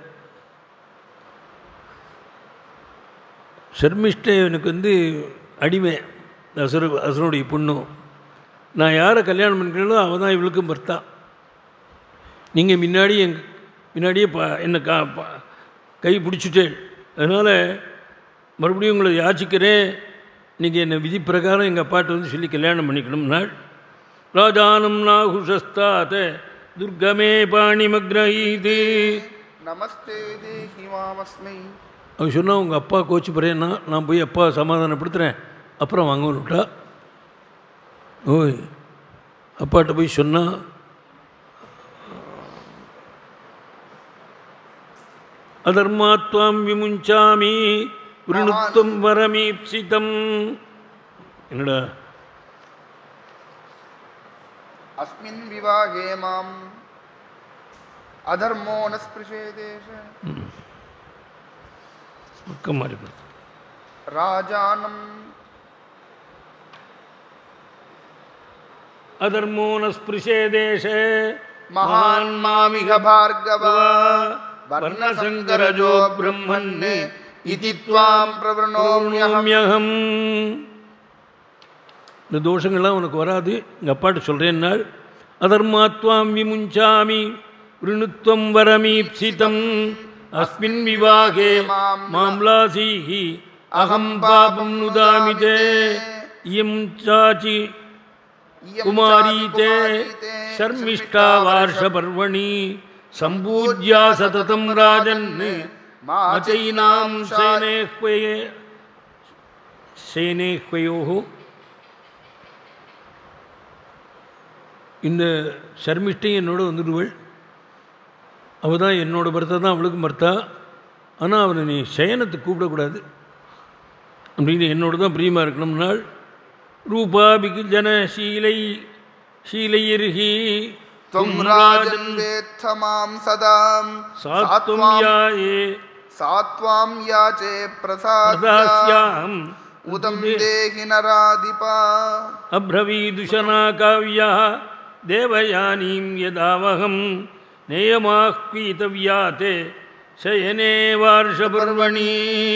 ஷர்மிஷ்டை எனக்கு வந்து அடிமை, அசுர அசுரனுடைய பொண்ணும். நான் யாரை கல்யாணம் பண்ணிக்கிறீங்களோ அவள் தான் இவளுக்கும் பர்த்தா. நீங்கள் முன்னாடி எங் முன்னாடியே பா என்னை கா பா கை பிடிச்சிட்டேன். அதனால் மறுபடியும் உங்களை யாச்சிக்கிறேன், நீங்கள் என்னை விதி பிரகாரம் எங்கள் அப்பாட்ட வந்து சொல்லி கல்யாணம் பண்ணிக்கணும்னா. ராஜானம் நாகுஷஸ்தாத துர்கமே பாணிமக்ரஹீது நமஸ்தே தேஹி மாமஸ்மை. அவன் சொன்னால் உங்கள் அப்பா கோச்சு போகிறேன்னா நான் போய் அப்பா சமாதானப்படுத்துகிறேன், அப்புறம் வாங்கன்னு விட்டா. ஓய் அப்பாட்ட போய் சொன்னால் அதர்மாத்வாம் விமுஞ்சாமி விருணுத்துவம் வரமீப்சிதம். என்னடா அஸ்மின் விவாகே மாம் அதர்மோ ந ஸ்பிருஷே தேசே பக்கம் மாறி ராஜானம் அதர்மோ ந ஸ்பிருஷே தேசே மகான் மாமிக பார்கவ வர்ணசங்கரஜோ பிரம்மன் इति त्वां प्रवृणोम्यहम् ம்யகம். இந்த தோஷங்கள்லாம் உனக்கு வராது, எங்கள் அப்பாட்ட சொல்கிறேன்னாள். அதர்மாத்வாம் விமுஞ்சாமி விருணுத்வம் வரமீப்சிதம் அஸ்மின் விவாகே மாம்லாசீஹி அகம் பாபம் நுதாமிதே இயம் சாச்சி குமாரீதே சர்மிஷ்டா வார்ஷ பர்வணி சம்பூஜ்யா சததம் ராஜன் மச்சைனாம் சேனேஹ்வயே சேனேஹ்வயோஹோ. இந்த சர்மிஷ்டை என்னோட வந்துடுவள், அவள் தான் என்னோட பர்த்தா தான் அவளுக்கு பர்த்தா. ஆனால் அவனை நீ சயனத்துக்கு கூப்பிடக்கூடாது அப்படின்னு என்னோட தான் பிரியமாக இருக்கணும்னால் ரூபாபிக்கு ஜன சீலை சீலையிர்ஹி त्वं राजन् वेत्थ मां सदा சாத்வம் யாயே सात्वां याचे प्रसाद्याम् பிரதாஸ்யாம் उदं देहि नराधिपा அப்ரவீதுஷனா காவ்யா தேவயானீம் யதாவகம் நேயமாஹ்வீதவ்யாதே சயனே வார்ஷபர்வணி.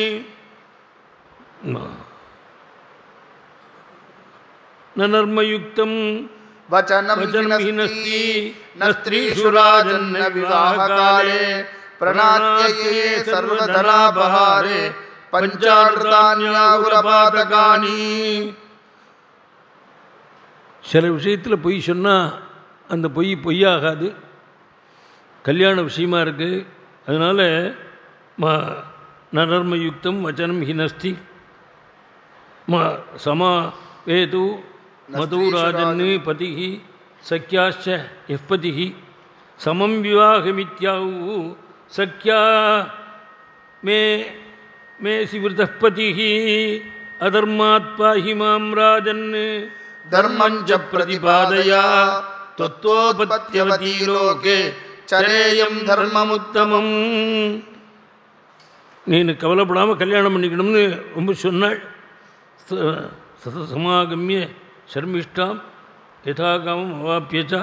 நர்மயுக்தம் वचनं हिनस्ति न स्त्रीषु राजन्न विवाहकाले प्रणात्यये सर्वधनापहारे பஞ்சாமிருதான்யாகுரபாதகானி. சில விஷயத்தில் பொய் சொன்னால் அந்த பொய் பொய்யாகாது, கல்யாண விஷயமா இருக்குது. அதனால் மா நர்மயுக்தம் வச்சனம் ஹினஸ்தி மா சமா வேது மதுராஜன்னு பதிஹி சக்கியாச்ச எப்பதிஹி சமம் விவாகமித்யாவு சக்கியா மே மே சிவிருத்தப்பதிஹி அதர்மாத் பாஹி மாம் ராஜன் धर्मञ्च प्रतिपादया तत्त्वोपत्त्यवती लोके चरेयं धर्ममुत्तमम्. நீனு கவலைப்படாமல் கல்யாணம் பண்ணிக்கணும்னு ரொம்ப சொன்னாள். சமாகமிய சர்மிஷ்டாம் யதாகாமம் அவாப்பியச்சா.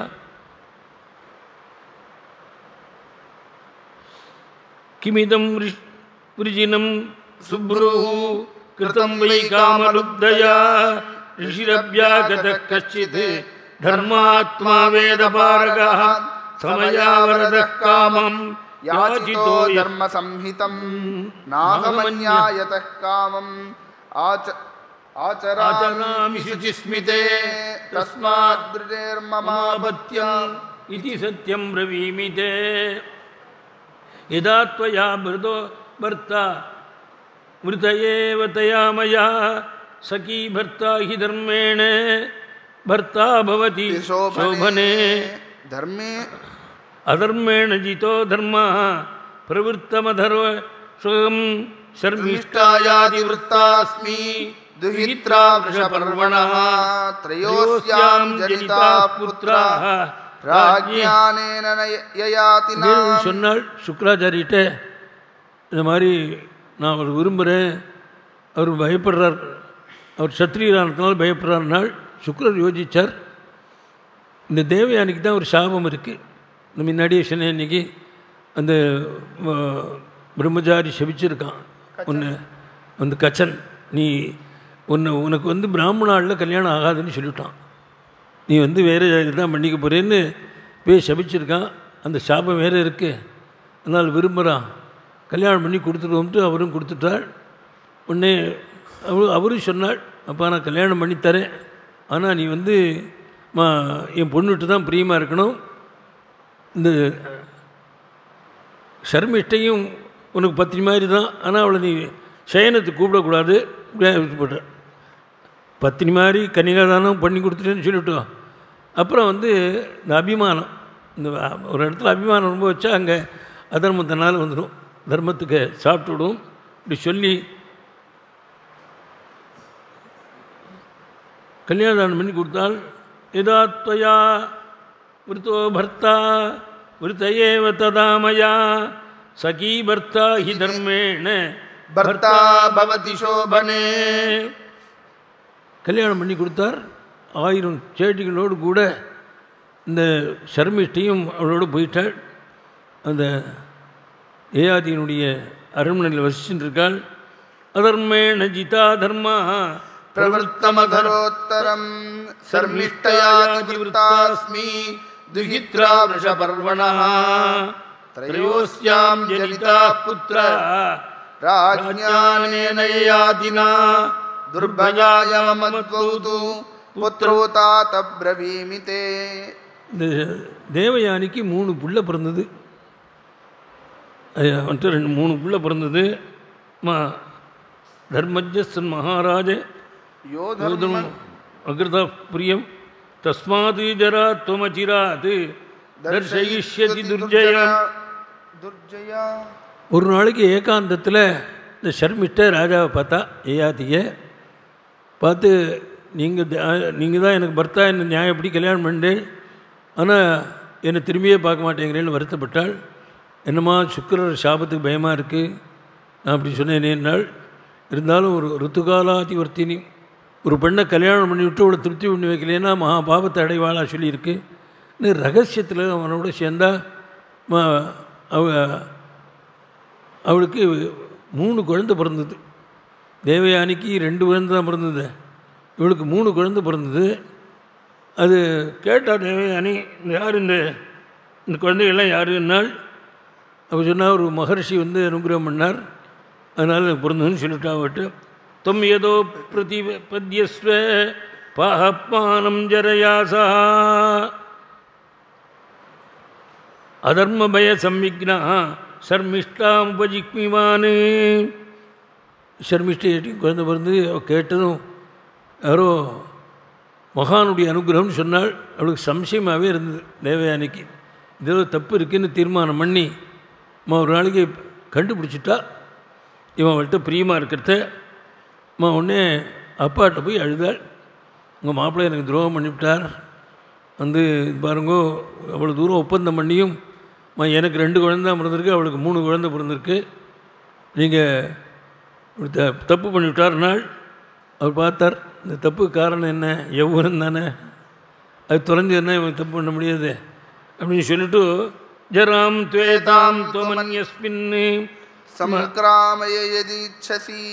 கிமிதம் விருஜினம் சுப்ரூஹு கிருதம் வை காமலுப்தயா ऋषिरभ्यागतः कश्चित् धर्मात्मा वेदपारगः समयावरदः कामं याचितो धर्मसंहितं नाहमन्यायतः कामम् आच आचरामि शुचिस्मिते तस्मात् दृढेर्ममापत्यम् इति सत्यं ब्रवीमि ते. यदा त्वया मृदो भर्ता मृत एव तया मया सखी भर्ता हि धर्मेण भर्ता भवति शोभने धर्मे अधर्मेण जितो धर्मः प्रवृत्तमधर्व स्वयं शर्मिष्ठायादिवृत्तास्मि दुहित्रा वृषपर्वणः त्रयोस्यां जनिताः पुत्राः राज्ञानेन ययातिना. சொன்னாள் சுக்ராச்சாரியிட்ட, இந்த மாதிரி நான் அவர் விரும்புகிறேன், அவர் பயப்படுறார், அவர் சத்திரியரானதுனால பயப்படுறாருனால் சுக்ரர் யோசித்தார். இந்த தேவயானிக்கு தான் ஒரு சாபம் இருக்குது. இந்த முன்னாடியே சொன்னேன், இன்றைக்கி அந்த பிரம்மச்சாரி சபிச்சிருக்கான் உன்னை, அந்த கச்சன், நீ உன்னை உனக்கு வந்து பிராமணாளில் கல்யாணம் ஆகாதுன்னு சொல்லிவிட்டான், நீ வந்து வேறு ஜாதி தான் பண்ணிக்க போகிறேன்னு போய் சபிச்சிருக்கான். அந்த சாபம் வேறு இருக்குது, அதனால் விரும்புகிறான், கல்யாணம் பண்ணி கொடுத்துருவோம்ட்டு அவரும் கொடுத்துட்டாள். உடனே அவரு அவரும் சொன்னாள், அப்பா நான் கல்யாணம் பண்ணித்தரேன், ஆனால் நீ வந்து மா என் பொண்ணுகிட்ட தான் பிரியமாக இருக்கணும், இந்த ஷர்மிஷ்டையும் உனக்கு பத்தினி மாதிரி தான், ஆனால் அவளை நீ சயனத்துக்கு கூப்பிடக்கூடாது போட்ட, பத்தினி மாதிரி கன்னிகாதானம் பண்ணி கொடுத்துட்டேன்னு சொல்லிவிட்டோம். அப்புறம் வந்து இந்த அபிமானம், இந்த ஒரு இடத்துல அபிமானம் ரொம்ப வச்சா அங்கே அதர்மத்தினால் வந்துடும், தர்மத்துக்கு சாப்பிட்டு விடும். இப்படி சொல்லி கல்யாணம் பண்ணி கொடுத்தால், எதாத்வயா விருத்தோ பர்த்தா விருத்தையேவ ததாமயா சகீ பர்த்தா ஹி தர்மேண பர்த்தா பவதி சோபனே. கல்யாணம் பண்ணி கொடுத்தார். ஆயிரம் சேட்டிகளோடு கூட இந்த சர்மிஷ்டையும் அவளோடு போயிட்டாள். அந்த ஏயாதியினுடைய அரண்மனையில் வசிச்சுட்டு இருக்காள். அதர்மேண ஜிதா தர்மா பிரவர்த்தமதரோத்தரம் சர்மிஷ்டயா நிவృత్తాஸ்மி துஹித்ரா விஷபர்வணः த்ரயோஸ்யாம் ஜனிதா புத்ரா ராஜ்ஞானேன யாதினா துர்பயாய மத்வௌது புத்ரோதா தப்ரவீமிதே. இந்த தேவயானிக்கு மூணு பிள்ளை பிறந்தது. வந்துட்டு ரெண்டு மூணு பிள்ளை பிறந்தது. மா தர்மஜஸ்தன் மகாராஜ யோதம் அகிருதா பிரியம் தஸ்மாத் ஜரா துவமச்சிராத் தர்ஷயிஷ்யதி துர்ஜயா. துர்ஜயா ஒரு நாளைக்கு ஏகாந்தத்தில் இந்த ஷர்மிஷ்ட ராஜாவை பார்த்தா, ஏயாத்தியை பார்த்து, நீங்கள் நீங்கள் தான் எனக்கு பர்த்தா, என்ன நியாயப்படி கல்யாணம் பண்ணேன், ஆனால் என்னை திரும்பியே பார்க்க மாட்டேங்கிறேன்னு வருத்தப்பட்டாள். என்னம்மா சுக்கிரர் சாபத்துக்கு பயமாக இருக்குது, நான் அப்படி சொன்னேனேன்னாள். இருந்தாலும் ஒரு ருத்துகாலாதிவர்த்தினி, ஒரு பெண்ணை கல்யாணம் பண்ணி விட்டு அவளை திருப்தி பண்ணி வைக்கலைன்னா மகா பாபத்தை அடைவாளாக சொல்லியிருக்கு. இன்னும் ரகசியத்தில் அவனோட சேர்ந்தா அவ அவளுக்கு மூணு குழந்தை பிறந்தது. தேவயானிக்கு ரெண்டு குழந்தை தான் பிறந்தது, இவளுக்கு மூணு குழந்தை பிறந்தது. அது கேட்டால் தேவயானி, யார் இந்த இந்த குழந்தைகள்லாம் யாருன்னாள். அவள் சொன்னால் ஒரு மகர்ஷி வந்து அனுகிரகம் பண்ணார், அதனால் எனக்கு பிறந்ததுன்னு சொல்லிட்டா. அவட்டு தொம் ஏதோ பிரதிபத்யஸ்வ பாஹப்பானம் ஜரயாசா அதர்மபய சம்விக்னா ஷர்மிஷ்டாம் உபஜிக்மிவானு. ஷர்மிஷ்டி குழந்தை பிறந்து அவள் கேட்டதும் யாரோ மகானுடைய அனுகிரகம்னு சொன்னால் அவளுக்கு சம்சயமாகவே இருந்தது. தேவயானிக்கு இதோ தப்பு இருக்குதுன்னு தீர்மானம் பண்ணி அம்மா ஒரு நாளைக்கு கண்டுபிடிச்சிட்டா. இவன் அவள்கிட்ட பிரியமாக இருக்கிறத அம்மா உடனே அப்பாட்ட போய் அழுதாள். உங்கள் மாப்பிள்ளை எனக்கு துரோகம் பண்ணிவிட்டார், வந்து பாருங்கோ அவ்வளோ தூரம் ஒப்பந்தம் பண்ணியும் அம்மா எனக்கு ரெண்டு குழந்தை தான் பிறந்திருக்கு, அவளுக்கு மூணு குழந்தை பிறந்திருக்கு, நீங்கள் த தப்பு பண்ணிவிட்டார்னால். அவர் பார்த்தார், இந்த தப்புக்கு காரணம் என்ன, எவ்வளவு தானே, அது தொலைஞ்சதுன்னா இவன் தப்பு பண்ண முடியாது அப்படின்னு சொல்லிட்டு ஜராம் துவேதாம் துவமன்யஸ்மின் சம்க்ராமய யதீச்சசி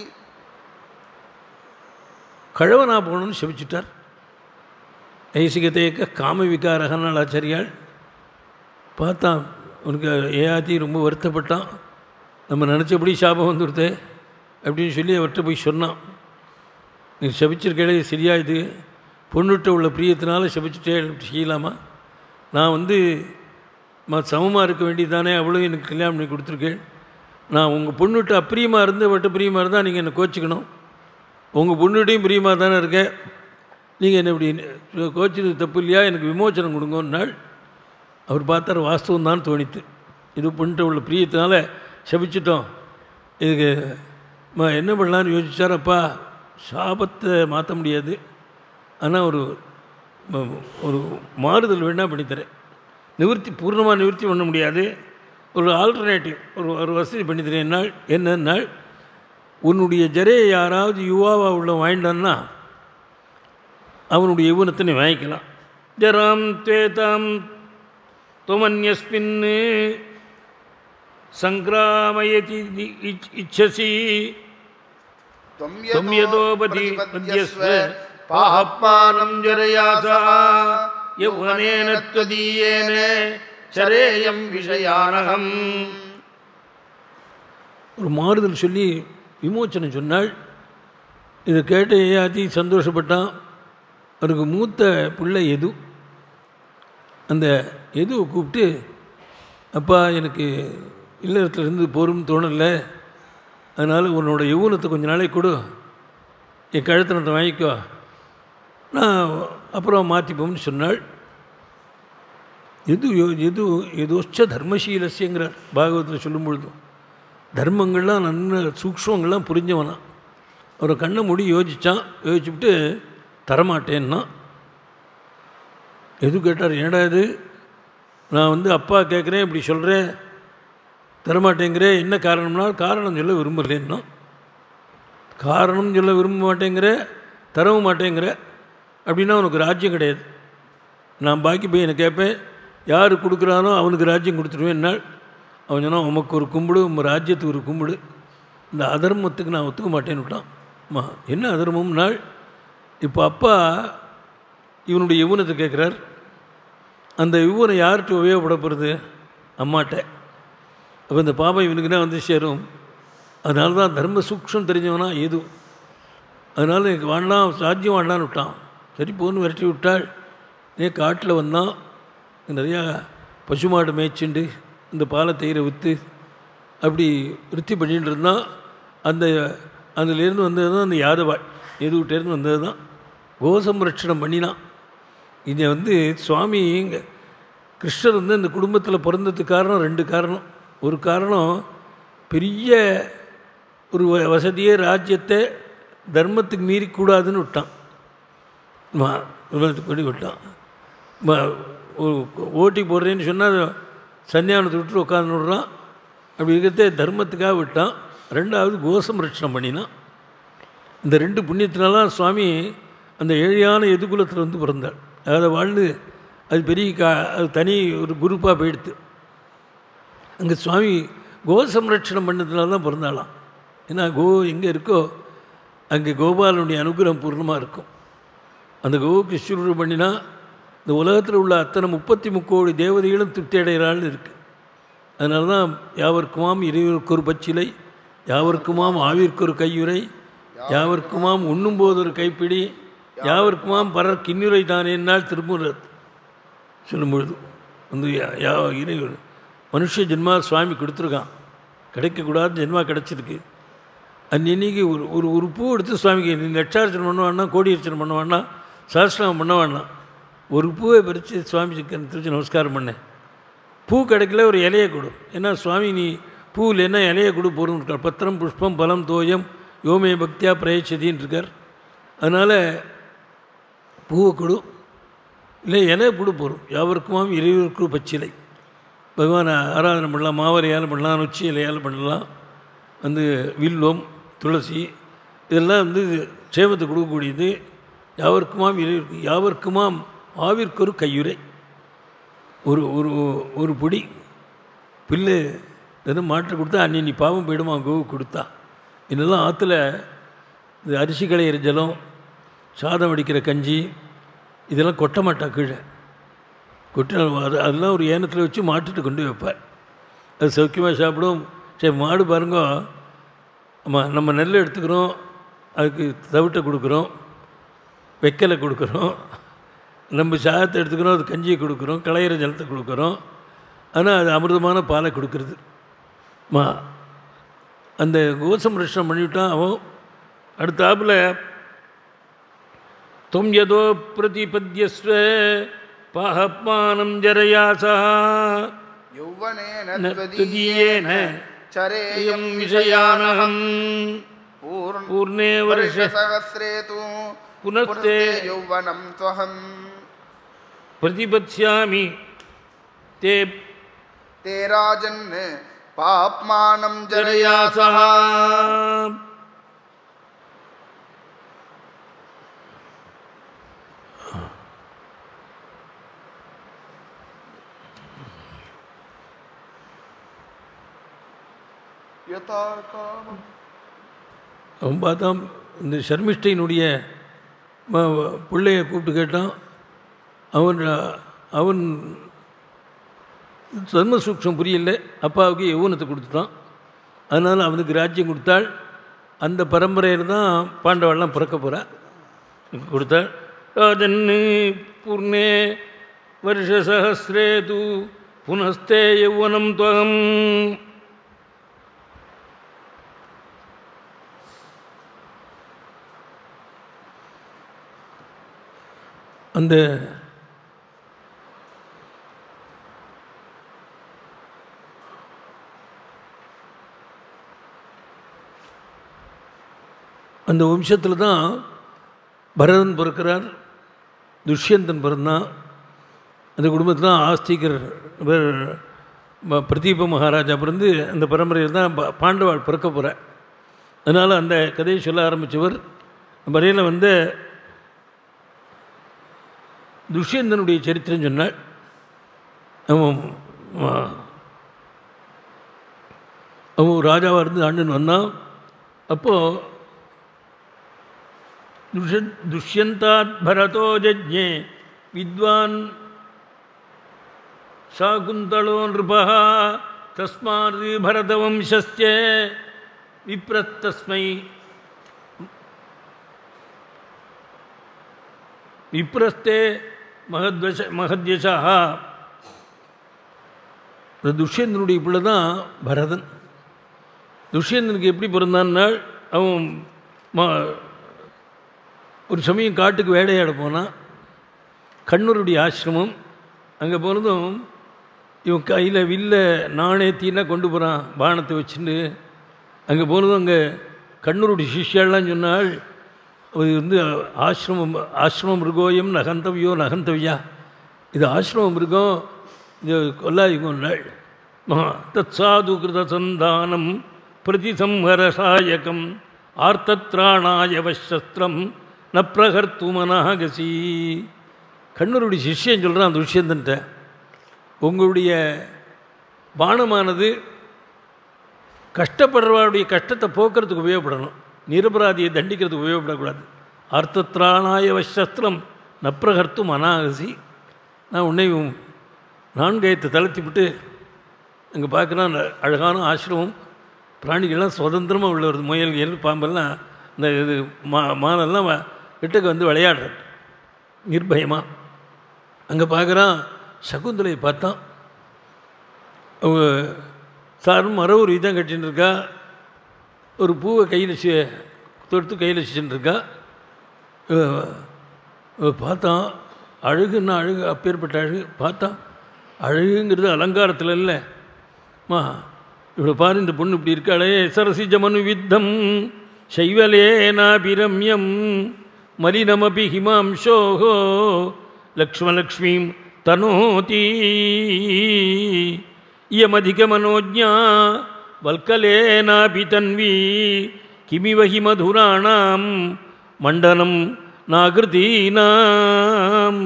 கழவனா போகணும்னு செபிச்சுட்டார். ஐசிகத்தேக்க காம விகாரகனால் ஆச்சாரியால் பார்த்தான். உனக்கு ஏயாத்தி ரொம்ப வருத்தப்பட்டான், நம்ம நினச்சபடி சாபம் வந்துடுது அப்படின்னு சொல்லி அவர்கிட்ட போய் சொன்னான். நீ சபிச்சிருக்கே சரியா, இது பொண்ணுகிட்ட உள்ள பிரியத்தினால சபிச்சுட்டே செய்யலாமா, நான் வந்து சமமாக இருக்க வேண்டியதானே, அவ்வளோ எனக்கு கல்யாணம் பண்ணி கொடுத்துருக்கேன், நான் உங்கள் பொண்ணுகிட்ட அப்பிரியமாக இருந்து அவட்ட பிரியமாக இருந்தால் நீங்கள் என்னை கோச்சிக்கணும், உங்கள் பொண்ணுகிட்டையும் பிரியமாக தானே இருக்கேன், நீங்கள் என்ன இப்படி கோச்சினது தப்பு இல்லையா, எனக்கு விமோச்சனம் கொடுங்கன்னாள். அவர் பார்த்தார், வாஸ்தவம் தான் தோணித்து, இது பொண்ணுகிட்ட உள்ள பிரியத்தினால சபிச்சிட்டோம், இதுக்கு என்ன பண்ணலான்னு யோசிச்சார். அப்பா சாபத்தை மாற்ற முடியாது, ஆனால் ஒரு ஒரு மாறுதல் வேணால் பண்ணித்தரேன், நிவர்த்தி பூர்ணமாக நிவர்த்தி பண்ண முடியாது, ஒரு ஆல்டர்னேட்டிவ் ஒரு ஒரு வசதி பண்ணித்தரேன். என்னால் என்னன்னாள், உன்னுடைய ஜரையை யாராவது யுவாவாக உள்ள வாங்கிட்டான்னா அவனுடைய யௌவனத்தை நீ வாங்கிக்கலாம். ஜராம் துவேதாம் துவமன்யஸ்மின் சங்கிராமயதி இச்சசி त्वं यदोपदिपद्यस्व पाहपानं जरयासा यौवनेन त्वदीयेन चरेयं விஷயானகம். ஒரு மாறுதல் சொல்லி விமோச்சனம் சொன்னாள். இதை கேட்ட ஏயாத்தி சந்தோஷப்பட்டான். அவருக்கு மூத்த பிள்ளை எது, அந்த எதுவை கூப்பிட்டு, அப்பா எனக்கு இல்லறத்தில் இருந்து போரும் தோணலை, அதனால் உன்னோட யௌவனத்தை கொஞ்ச நாளைக்கு கொடு, என் கழுத்தனத்தை வாங்கிக்கோ, நான் அப்புறம் மாற்றிப்போம்னு சொன்னாள். எது எது எதோச்ச தர்மசீலசியங்கிறார் பாகவத்தில் சொல்லும் பொழுதும். தர்மங்கள்லாம் நல்ல சூக்ஷ்மங்கள்லாம் புரிஞ்சவனா. அவரை கண்ணை மூடி யோசித்தான். யோசிச்சுவிட்டு தரமாட்டேன்னா. எது கேட்டார், ஏடா இது, நான் வந்து அப்பா கேட்குறேன், இப்படி சொல்கிறேன், தரமாட்டேங்கிறே, என்ன காரணம்னா, காரணம் சொல்ல விரும்பலேன்னா. காரணம் சொல்ல விரும்ப மாட்டேங்கிற, தரவும் மாட்டேங்கிற அப்படின்னா உனக்கு ராஜ்யம் கிடையாது. நான் பாக்கி போய் என்னை கேட்பேன், யார் கொடுக்குறானோ அவனுக்கு ராஜ்யம் கொடுத்துருவேன். என்னால் அவன் சொன்னான், உமக்கு ஒரு கும்பிடு, உங்கள் ராஜ்யத்துக்கு ஒரு கும்பிடு, இந்த அதர்மத்துக்கு நான் ஒத்துக்க மாட்டேன்னு விட்டான். அம்மா என்ன அதர்மம்னாள்? இப்போ அப்பா இவனுடைய யௌவனத்தை கேட்குறார். அந்த யௌவனம் யார்கிட்ட உபயோகப்பட போகிறது? அம்மாட்ட. அப்போ இந்த பாபம் இவனுக்குன்னா வந்து சேரும். அதனால தான் தர்ம சூக்ஷம் தெரிஞ்சவனா ஏது. அதனால் எனக்கு வாழலாம், சாத்தியம் வாழலான்னு விட்டான். சரி போன்னு விரட்டி விட்டாள். நே காட்டில் வந்தான். நிறையா பசுமாடு மேய்ச்சிண்டு இந்த பாலை தயிர விற்று அப்படி விருத்தி பண்ணிகிட்டு இருந்தான். அந்த அதுலேருந்து வந்தது தான் அந்த யாதவாள், எதுகிட்டேருந்து வந்தது தான். கோசம்ரட்சணம் பண்ணினான். இதை வந்து சுவாமி கிருஷ்ணர் வந்து இந்த குடும்பத்தில் பிறந்ததுக்கு காரணம் ரெண்டு காரணம். ஒரு காரணம் பெரிய ஒரு வசதியே ராஜ்யத்தை தர்மத்துக்கு மீறி கூடாதுன்னு விட்டான். கொடி விட்டான். ஓட்டி போடுறேன்னு சொன்னால் சன்னியானத்தை விட்டு உட்காந்து விடுறான். அப்படி இருக்கிறதே தர்மத்துக்காக விட்டான். ரெண்டாவது கோசம் ரட்சணம் பண்ணினான். இந்த ரெண்டு புண்ணியத்தினாலாம் சுவாமி அந்த ஏழையான எதுகுலத்தில் வந்து பிறந்தாள். அதை வாழ்ந்து அது பெரிய கா அது தனி ஒரு குரூப்பாக போயிடுத்து. அங்கே சுவாமி கோ சம்ரட்சணம் பண்ணதுனால தான் பிறந்தாளாம். ஏன்னா கோ எங்கே இருக்கோ அங்கே கோபாலனுடைய அனுகிரகம் பூர்ணமாக இருக்கும். அந்த கோவுக்கு சுருள் பண்ணினா இந்த உலகத்தில் உள்ள அத்தனை முப்பத்தி முக்கோடி தேவதைகளும் திருப்தி அடைகிறாள்னு இருக்குது. அதனால தான் யாவர்க்குமாம் இறைவருக்கு ஒரு பச்சிலை, யாவர்க்குமாம் ஆவிற்கு ஒரு கையுறை, யாவர்க்குமாம் உண்ணும்போது ஒரு கைப்பிடி, யாவர்க்குமாம் பலர் கிண்ணுரை தானே என்னால் திரும்ப சொல்லும்பொழுது வந்து யா இறைவர் மனுஷ ஜென்மா சுவாமி கொடுத்துருக்கான். கிடைக்கக்கூடாது ஜென்மா கிடச்சிருக்கு. அன்னைக்கு ஒரு ஒரு ஒரு பூ எடுத்து சுவாமிக்கு நீ லட்சார்ச்சனை பண்ண வேணாம், கோடி அர்ச்சனை பண்ண வேணாம், சஹஸ்ரநாமம் பண்ண வேணாம், ஒரு பூவை பறித்து சுவாமிக்கு திருச்சி நமஸ்காரம் பண்ணேன். பூ கிடைக்கல ஒரு இலையை கொடு. ஏன்னா சுவாமி நீ பூ இல்லைன்னா இலையை கொடு போகிறோம்னு இருக்கார். பத்திரம் புஷ்பம் பலம் தோயம் யோமே பக்தியா பிரயச்சதின்னு இருக்கார். அதனால் பூவை கொடு, இல்லை இலையை கொடு போகிறோம். யாவருக்குமாம் இறைவருக்கு பச்சிலை. பகவானை ஆராதனை பண்ணலாம், மாவரையால் பண்ணலாம், நொச்சி இலையால் பண்ணலாம், வந்து வில்வம் துளசி இதெல்லாம் வந்து சேமத்தை கொடுக்கக்கூடியது. யாவருக்குமாம் இறைவருக்கு, யாவருக்குமாம் ஆவிற்கு ஒரு கையுறை, ஒரு ஒரு ஒரு பொடி பில்லு எதுவும் மாற்று கொடுத்தா அன்னி நீ பாவம் போயிடுமா கோவு கொடுத்தா. இதெல்லாம் ஆற்றுல இந்த அரிசி களையிற ஜலம், சாதம் வடிக்கிற கஞ்சி இதெல்லாம் கொட்ட மாட்டா கீழே. கொட்ட அது அதெல்லாம் ஒரு ஏனத்தில் வச்சு மாட்டுட்டு கொண்டு வைப்பார். அது சௌக்கியமாக சாப்பிடும். சரி மாடு பாருங்க, ஆமாம் நம்ம நெல் எடுத்துக்கிறோம், அதுக்கு தவிட்டை கொடுக்குறோம், வெக்கலை கொடுக்குறோம், நம்ம சாதத்தை எடுத்துக்கிறோம், அது கஞ்சியை கொடுக்குறோம், களையிற ஜலத்தை கொடுக்குறோம். ஆனால் அது அமிர்தமான பாலை கொடுக்குறது. மா அந்த கோசம்ரட்சணம் பண்ணிவிட்டான் அவன். அடுத்தாப்புல தொம் யதோ பிரதிபத்யஸ்வ பாஹப்மானம் ஜரயாசா யௌவனேன த்வதீயேன சரேயம் விஷயானஹம் பூர்ணே வருஷ சஹஸ்ரே து புனஸ்தே யௌவனம் த்வஹம் பிரதிபத்ஸ்யாமி தே தே ராஜன் பாப்மானம் ஜரயாசா. அவன் பார்த்தான் இந்த சர்மிஷ்டையினுடைய பிள்ளையை கூப்பிட்டு கேட்டான். அவன் அவன் தர்ம சூக்ஷம் புரியல. அப்பாவுக்கு யௌவனத்தை கொடுத்துட்டான். அதனால் அவனுக்கு ராஜ்யம் கொடுத்தாள். அந்த பரம்பரையில் தான் பாண்டவாள்லாம் பிறக்க போகிறா. கொடுத்தாள். ராஜன்னு பூர்ணே வருஷ சஹஸ்ரே து புனஸ்தே யௌவனம் துவகம். அந்த அந்த வம்சத்தில் தான் பரதன் பிறக்கிறார், துஷ்யந்தன் பிறந்தான். அந்த குடும்பத்தில் தான் ஆஸ்திகர் பிரதீப மகாராஜா பிறந்து அந்த பரம்பரையில் தான் பாண்டவாள் பிறக்க போகிறார். அதனால் அந்த கதையை சொல்ல ஆரம்பித்தவர் வரையில் வந்து துஷ்யந்தனுடைய சரித்திரம் சொன்னாள். அவன் ராஜாவாக இருந்து ஆண்டுன்னு வந்தான். அப்போது துஷ துஷ்யந்தாத் பரதோ ஜஜ்ஞே வித்வான் சாகுந்தளோ நிருபா தஸ்மாத் பரதவம்சஸ்ய விப்ரத்தஸ்மை விப்ரஸ்தே மகத்வச மகத்யசா. இந்த துஷ்யந்தனுடைய பிள்ளை தான் பரதன். துஷ்யந்தனுக்கு எப்படி பிறந்தான்னால் அவன் மா ஒரு சமயம் காட்டுக்கு வேடையாட போனான். கண்ணூருடைய ஆசிரமம் அங்கே போனதும் இவன் கையில் வில்ல நாணயத்தின்னா கொண்டு போகிறான் பானத்தை வச்சுட்டு. அங்கே போனதும் அங்கே கண்ணூருடைய சிஷ்யாலாம் சொன்னால் அது வந்து ஆசிரமம் ஆசிரம மிருகோயம் நகந்தவியோ நகந்தவியா, இது ஆசிரம மிருகம், இது கொல்லாயுகம் நாள். மகா தத் சாது கிருத சந்தானம் பிரதிசம்ஹரசாயகம் ஆர்த்தத்ராணாய வசஸ்திரம் ந பிரகர்த்து மனாகசி. கண்ணூருடைய சிஷ்யன் சொல்கிறான் அந்த துஷ்யந்தன்ட்ட, உங்களுடைய பானமானது கஷ்டப்படுறவாருடைய கஷ்டத்தை போக்குறதுக்கு உபயோகப்படணும், நிரபராதியை தண்டிக்கிறதுக்கு உபயோகப்படக்கூடாது. அர்த்தத்ராணாய வசஸ்திரம் நப்பிரகர்த்தும் அனாகசி. நான் உன்னை நான்கயத்தை தளர்த்திவிட்டு அங்கே பார்க்குறான் அழகான ஆசிரமம், பிராணிகள்லாம் சுதந்திரமாக உள்ள வருது, முயல்கள் பாம்பெல்லாம் இந்த இது மா மானெல்லாம் கிட்டக்கு வந்து விளையாடுறது நிர்பயமாக. அங்கே பார்க்குறான் சகுந்தலையை பார்த்தான். அவங்க சாரும் மரம் ஒரு இதான் கட்டின்னு இருக்கா, ஒரு பூவை கையில் தொடுத்து கையில் வச்சுட்டு இருக்கா. பார்த்தான் அழகுன்னா அழகு, அப்பேற்பட்ட அழகு. பார்த்தான் அழகுங்கிறது அலங்காரத்தில் இல்லை மா, இவ்வளோ பாரு இந்த பொண்ணு இப்படி இருக்காளே. சரசிஜ மனு வித்தம் சைவலேனாபிரம்யம் மலினமபி ஹிமாம்சோஹோ லக்ஷ்மலக்ஷ்மீம் தனோதி இயமதிக மனோஜ்ஞா வல்கலேனாபி தன்வி கிமிவ ஹி மதுராணாம் மண்டனம் நாகிருதீனாம்.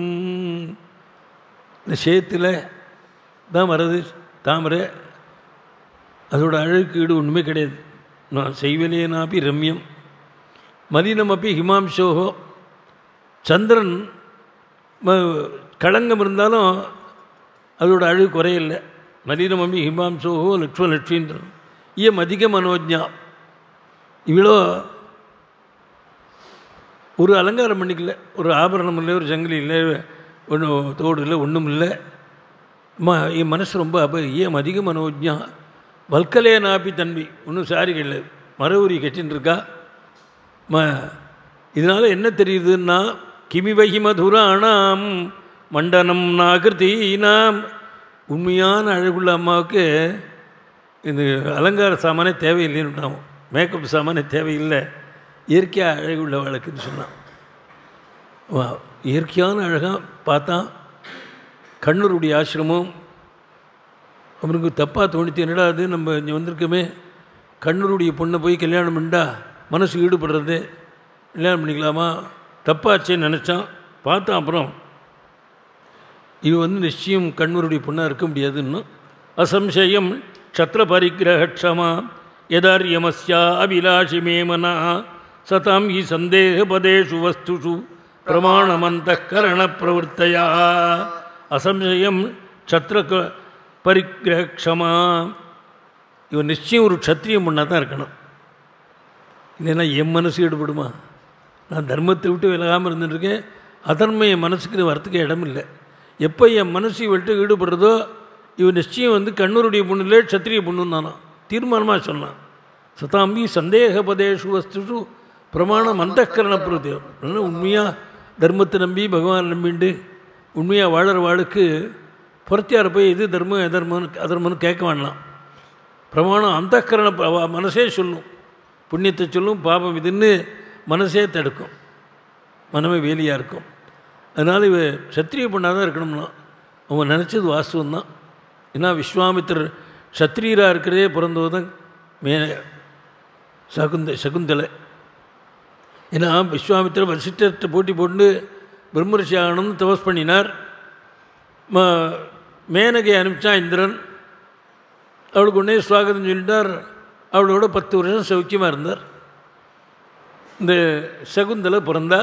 இந்த சேத்தில் தான் வர்றது தாமரை, அதோட அழகுக்கு ஈடு ஒன்றுமே கிடையாது. நான் செய்வலேனாபி ரம்யம் மலினம் அப்பி ஹிமாம்சோகோ. சந்திரன் களங்கம் இருந்தாலும் அதோட அழகு குறையில்லை. மலினம் அப்பி ஹிமாம்சோகோ லக்ஷ்ம லட்சுமின்ற இயம் அதிக மனோஜ்ஞா. இவ்வளோ ஒரு அலங்காரம் பண்ணிக்கல, ஒரு ஆபரணம் இல்லை, ஒரு சங்கிலி இல்லை, ஒன்றும் தோடு இல்லை, ஒன்றும் இல்லை. மா என் மனசு ரொம்ப அப்போ ஏன் அதிக மனோஜ்ஞா வல்கலே நாப்பி தன்வி, ஒன்றும் சாரிகள் மரவுரி கட்டின்னு இருக்கா. ம இதனால் என்ன தெரியுதுன்னா கிமிவகி மதுராணாம் மண்டனம் நாகிருதீனாம். உண்மையான அழகுள்ள அம்மாவுக்கு இந்த அலங்கார சாமானே தேவையில்லைன்னு, மேக்கப் சாமானே தேவையில்லை, இயற்கையாக அழகுள்ள வழக்குன்னு சொன்னான். வா இயற்கையான அழகாக பார்த்தா கண்ணூருடைய ஆசிரமம். அவனுக்கு தப்பாக தோணித்து, என்னடா அது நம்ம இங்கே வந்திருக்கோமே, கண்ணூருடைய பொண்ணை போய் கல்யாணம் பண்ணிட்டா மனசு ஈடுபடுறது, கல்யாணம் பண்ணிக்கலாமா, தப்பாச்சேன்னு நினச்சான். பார்த்தான் அப்புறம் இது வந்து நிச்சயம் கண்ணூருடைய பொண்ணாக இருக்க முடியாதுன்னு. அசம்சயம் க்ஷத்ர பரிகிரகக்ஷமா யதாரியமஸ்யா அபிலாஷி மேமனா சதாம் ஹி சந்தேகபதேஷு வஸ்துஷு பிரமாணமந்தகரண பிரவருத்தையா. அசம்சயம் க்ஷத்ர பரிகிரகக்ஷமா, இவன் நிச்சயம் ஒரு க்ஷத்திரியம் பொண்ணாக தான் இருக்கணும். இல்லைன்னா என் மனசு ஈடுபடுமா? நான் தர்மத்தை விட்டு விலகாமல் இருந்துட்டுருக்கேன், அதர்மம் என் மனசுக்கு வரத்துக்கு இடம் இல்லை. எப்போ என் மனசு விட்டு ஈடுபடுறதோ இவன் நிச்சயம் வந்து கண்ணூருடைய பொண்ணுலே க்ஷத்திரிய பொண்ணுன்னு தானோ தீர்மானமாக சொன்னான். சதாம்பி சந்தேகபதேஷு வஸ்துஷு பிரமாணம் அந்தகரண பிரவருத்தி. உண்மையாக தர்மத்தை நம்பி பகவான் நம்பிண்டு உண்மையாக வாழற வாளுக்கு புறத்தியார் போய் இது தர்மம் எதர்மன்னு அதர்மன்னு கேட்க வேண்டாம். பிரமாணம் அந்தகரண மனசே சொல்லும், புண்ணியத்தை சொல்லும், பாபம் இதுன்னு மனசே தடுக்கும், மனமே வேலியாக இருக்கும். அதனால் இவ சத்திரிய பொண்ணாக தான் இருக்கணும்னா அவன் நினச்சது வாஸ்தவம் தான். ஏன்னா விஸ்வாமித்திரர் சத்திரியராக இருக்கிறதே பிறந்தவர் தான் மே சகுந்த சகுந்தலை. ஏன்னா விஸ்வாமித்திரர் வசிஷ்டர்கிட்ட போட்டி போட்டு பிரம்மரிஷி ஆகணும்னு தபஸ் பண்ணினார். ம மேனகை அனுப்பிச்சான் இந்திரன். அவளுக்கு உடனே சுவாகதம் சொல்லிட்டார். அவளோட பத்து வருஷம் சௌக்கியமாக இருந்தார். இந்த சகுந்தலை பிறந்தா.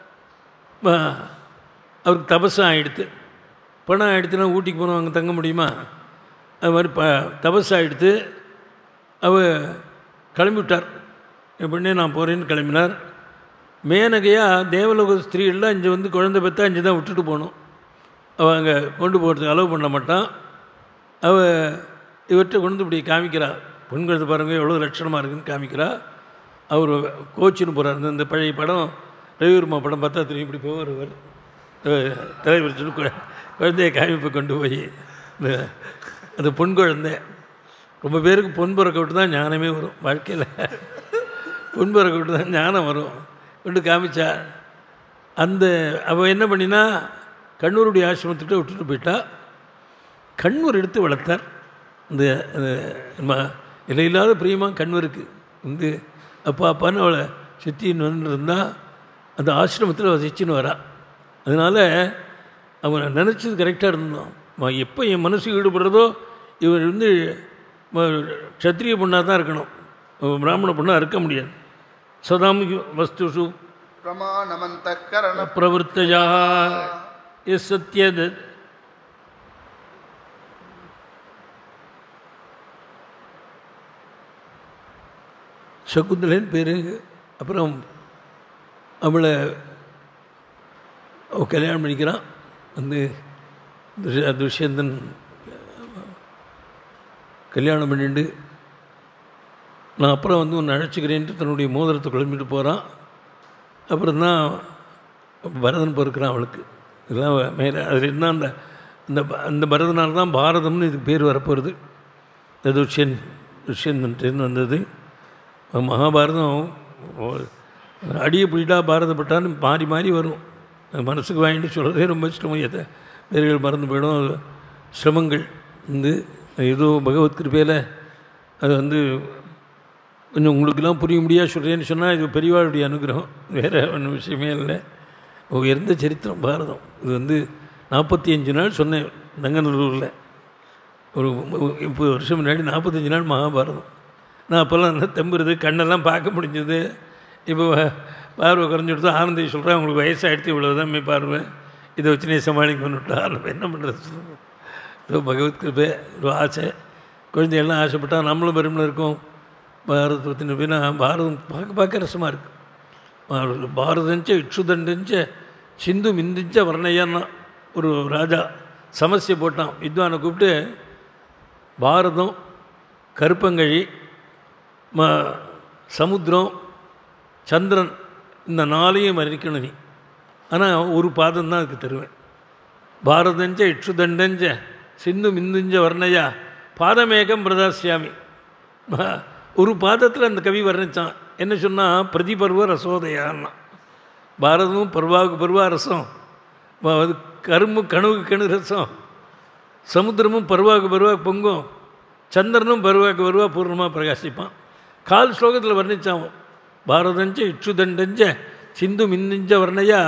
அவருக்கு தபஸம் ஆகிடுத்து. பணம் ஆகிடுத்துனா ஊட்டிக்கு போனோம், அங்கே தங்க முடியுமா? அது மாதிரி ப தபஸ் ஆகிடுத்து. அவ கிளம்பிவிட்டார். எப்படின்னே நான் போகிறேன்னு கிளம்பினார். மேனகையாக தேவலோக ஸ்திரீகள்லாம் இங்கே வந்து குழந்தை பெற்றா இங்கே தான் விட்டுட்டு போகணும். அவள் அங்கே கொண்டு போகிறதுக்கு அலோவ் பண்ண மாட்டான். அவள் இவற்றை கொண்டு இப்படி காமிக்கிறா. பெண்கிறது பாருங்கள் எவ்வளோ லட்சணமாக இருக்குதுன்னு காமிக்கிறா. அவர் கோச்சின்னு போகிறார். இந்த பழைய படம் ரவிவர்மா படம் பார்த்தா திரும்பி இப்படி போவார். தலைவர் குழந்தைய காமிப்பை கொண்டு போய் இந்த அந்த பொன் குழந்தை ரொம்ப பேருக்கு பொன் பிறக்க விட்டு தான் ஞானமே வரும். வாழ்க்கையில் பொன் பிறக்க விட்டு தான் ஞானம் வரும். கொண்டு காமிச்சா. அந்த அவள் என்ன பண்ணினா கண்ணூருடைய ஆசிரமத்துக்கிட்ட விட்டுட்டு போயிட்டா. கண்ணூர் எடுத்து வளர்த்தார். இந்த இலையில்லாத பிரியமாக கண்வருக்கு வந்து அப்பா அப்பான்னு அவளை சுற்றின்னு வந்துருந்தால் அந்த ஆசிரமத்தில் வசிச்சுன்னு வரா. அதனால் அவனை நினச்சது கரெக்டாக இருந்தோம். எப்போ என் மனசு ஈடுபடுறதோ இவர் வந்து க்ஷத்ரிய பொண்ணாக தான் இருக்கணும், பிராமண பொண்ணாக இருக்க முடியாது. சதாம் வஸ்துஷு பிரவருத்தயா எஸ் சத்யது சகுந்தலைன்னு பேர். அப்புறம் அவளை அவள் கல்யாணம் பண்ணிக்கிறான். வந்து துஷ்யந்தன் கல்யாணம் பண்ணிட்டு நான் அப்புறம் வந்து ஒன்று அழைச்சிக்கிறேன்ட்டு தன்னுடைய மோதிரத்தை கிளம்பிட்டு போகிறான். அப்புறம் தான் பரதன் பிறக்கிறான் அவளுக்கு. இதெல்லாம் மேலே அதில் இருந்தால் அந்த அந்த அந்த பரதனால் தான் பாரதம்னு இதுக்கு பேர் வரப்போகிறது. இந்த துஷ்யன் துஷ்யந்தன்ட்டு வந்தது. மகாபாரதம் அடியை பிடிட்டா பாரதப்பட்டான்னு மாறி மாறி வரும். மனசுக்கு வாங்கிட்டு சொல்கிறதே ரொம்ப சிரமம். எதை பேர்கள் மறந்து போயிடும். சிரமங்கள் வந்து ஏதோ பகவத் கிருபையில் அது வந்து கொஞ்சம் உங்களுக்கெல்லாம் புரிய முடியாது சொல்கிறேன்னு சொன்னால் இது பெரியவாளுடைய அனுகிரகம், வேறு ஒன்றும் விஷயமே இல்லை. உயர்ந்த சரித்திரம் பாரதம். இது வந்து நாற்பத்தி அஞ்சு நாள் சொன்னேன் நங்கநல்லூரில். ஒரு முப்பது வருஷம் முன்னாடி நாற்பத்தஞ்சு நாள் மகாபாரதம். நான் அப்போல்லாம் நல்லா தெம்புறது, கண்ணெல்லாம் பார்க்க முடிஞ்சது. இப்போ பார்வை குறைஞ்சி கொடுத்தா ஆனந்தி சொல்கிறேன், உங்களுக்கு வயசாகிடுத்து இவ்வளோ தான் மே பார்வை, இதை வச்சு நீ சமாளிக்கணுட்டா. என்ன பண்ணுறது சொல்லுங்கள். ஏதோ பகவத் கிருபை ஒரு ஆசை. குழந்தைகள்லாம் ஆசைப்பட்டால் நம்மளும் பெருமில் இருக்கும். பாரதத்தை பற்றின போய் நான் பாரதம் பார்க்க பார்க்க ரசமாக இருக்குது. பாரதஞ்ச இக்ஷுதண்டஞ்ச சிந்து மிந்திஞ்ச வர்ணையான்னா ஒரு ராஜா சமஸ்யை போட்டான். வித்வானை கூப்பிட்டு பாரதம், கருப்பங்கழி, ம சமுத்திரம், சந்திரன் இந்த நாளையும் அறிக்கணும் நீ. ஆனால் ஒரு பாதம் தான் அதுக்கு தருவேன். பாரதஞ்ச இக்ஷுதண்டஞ்ச சிந்து மிந்துஞ்ச வர்ணையா பாதமேகம் பிரதாசியாமி. ஒரு பாதத்தில் அந்த கவி வர்ணித்தான். என்ன சொன்னால் பிரதிபர்வ ரசோதயான்னா. பாரதமும் பருவாவுக்கு பருவா ரசம், அது கரும்பு கணுவுக்கு கணு ரசம், சமுத்திரமும் பருவாவுக்கு பருவா பொங்கும், சந்திரனும் பருவாவுக்கு பருவா பூர்ணமாக பிரகாசிப்பான். கால் ஸ்லோகத்தில் வர்ணித்தான். பாரதஞ்ச இக்ஷுதண்டஞ்ச சிந்து மிந்துஞ்ச வர்ணையா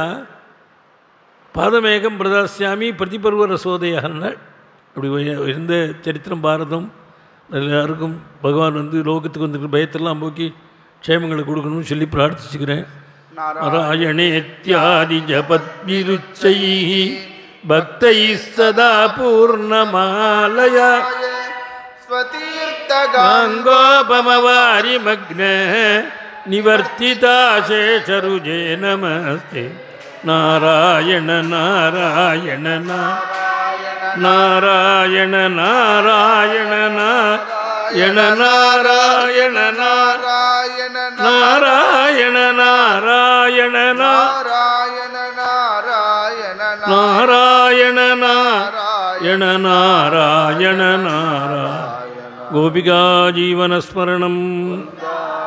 பாதமேகம் பிரதாசியாமி பிரதிபர்வ ரசோதயான்னாள். அப்படி இருந்த சரித்திரம் பாரதம். எல்லாருக்கும் பகவான் வந்து லோகத்துக்கு வந்துட்டு பயத்தெல்லாம் போக்கி க்ஷேமங்களை கொடுக்கணும்னு சொல்லி பிரார்த்திச்சுக்கிறேன். நாராயணேத்யாதி ஜபத்விருச்சை பக்தை சதா பூர்ணமாலயா ஸ்வதீர்த்தகாங்கோபமவாரி மக்ன நிவர்த்திதா சேஷருஜே நமஸ்தே. நாராயண நாராயண நாராயண நாராயண நாராயண நாராயண நாராயண நாராயண நாராயண நாராயண நாராயண நாராயண நாராயண நாராயண. கோபிகா ஜீவனஸ்மரணம்.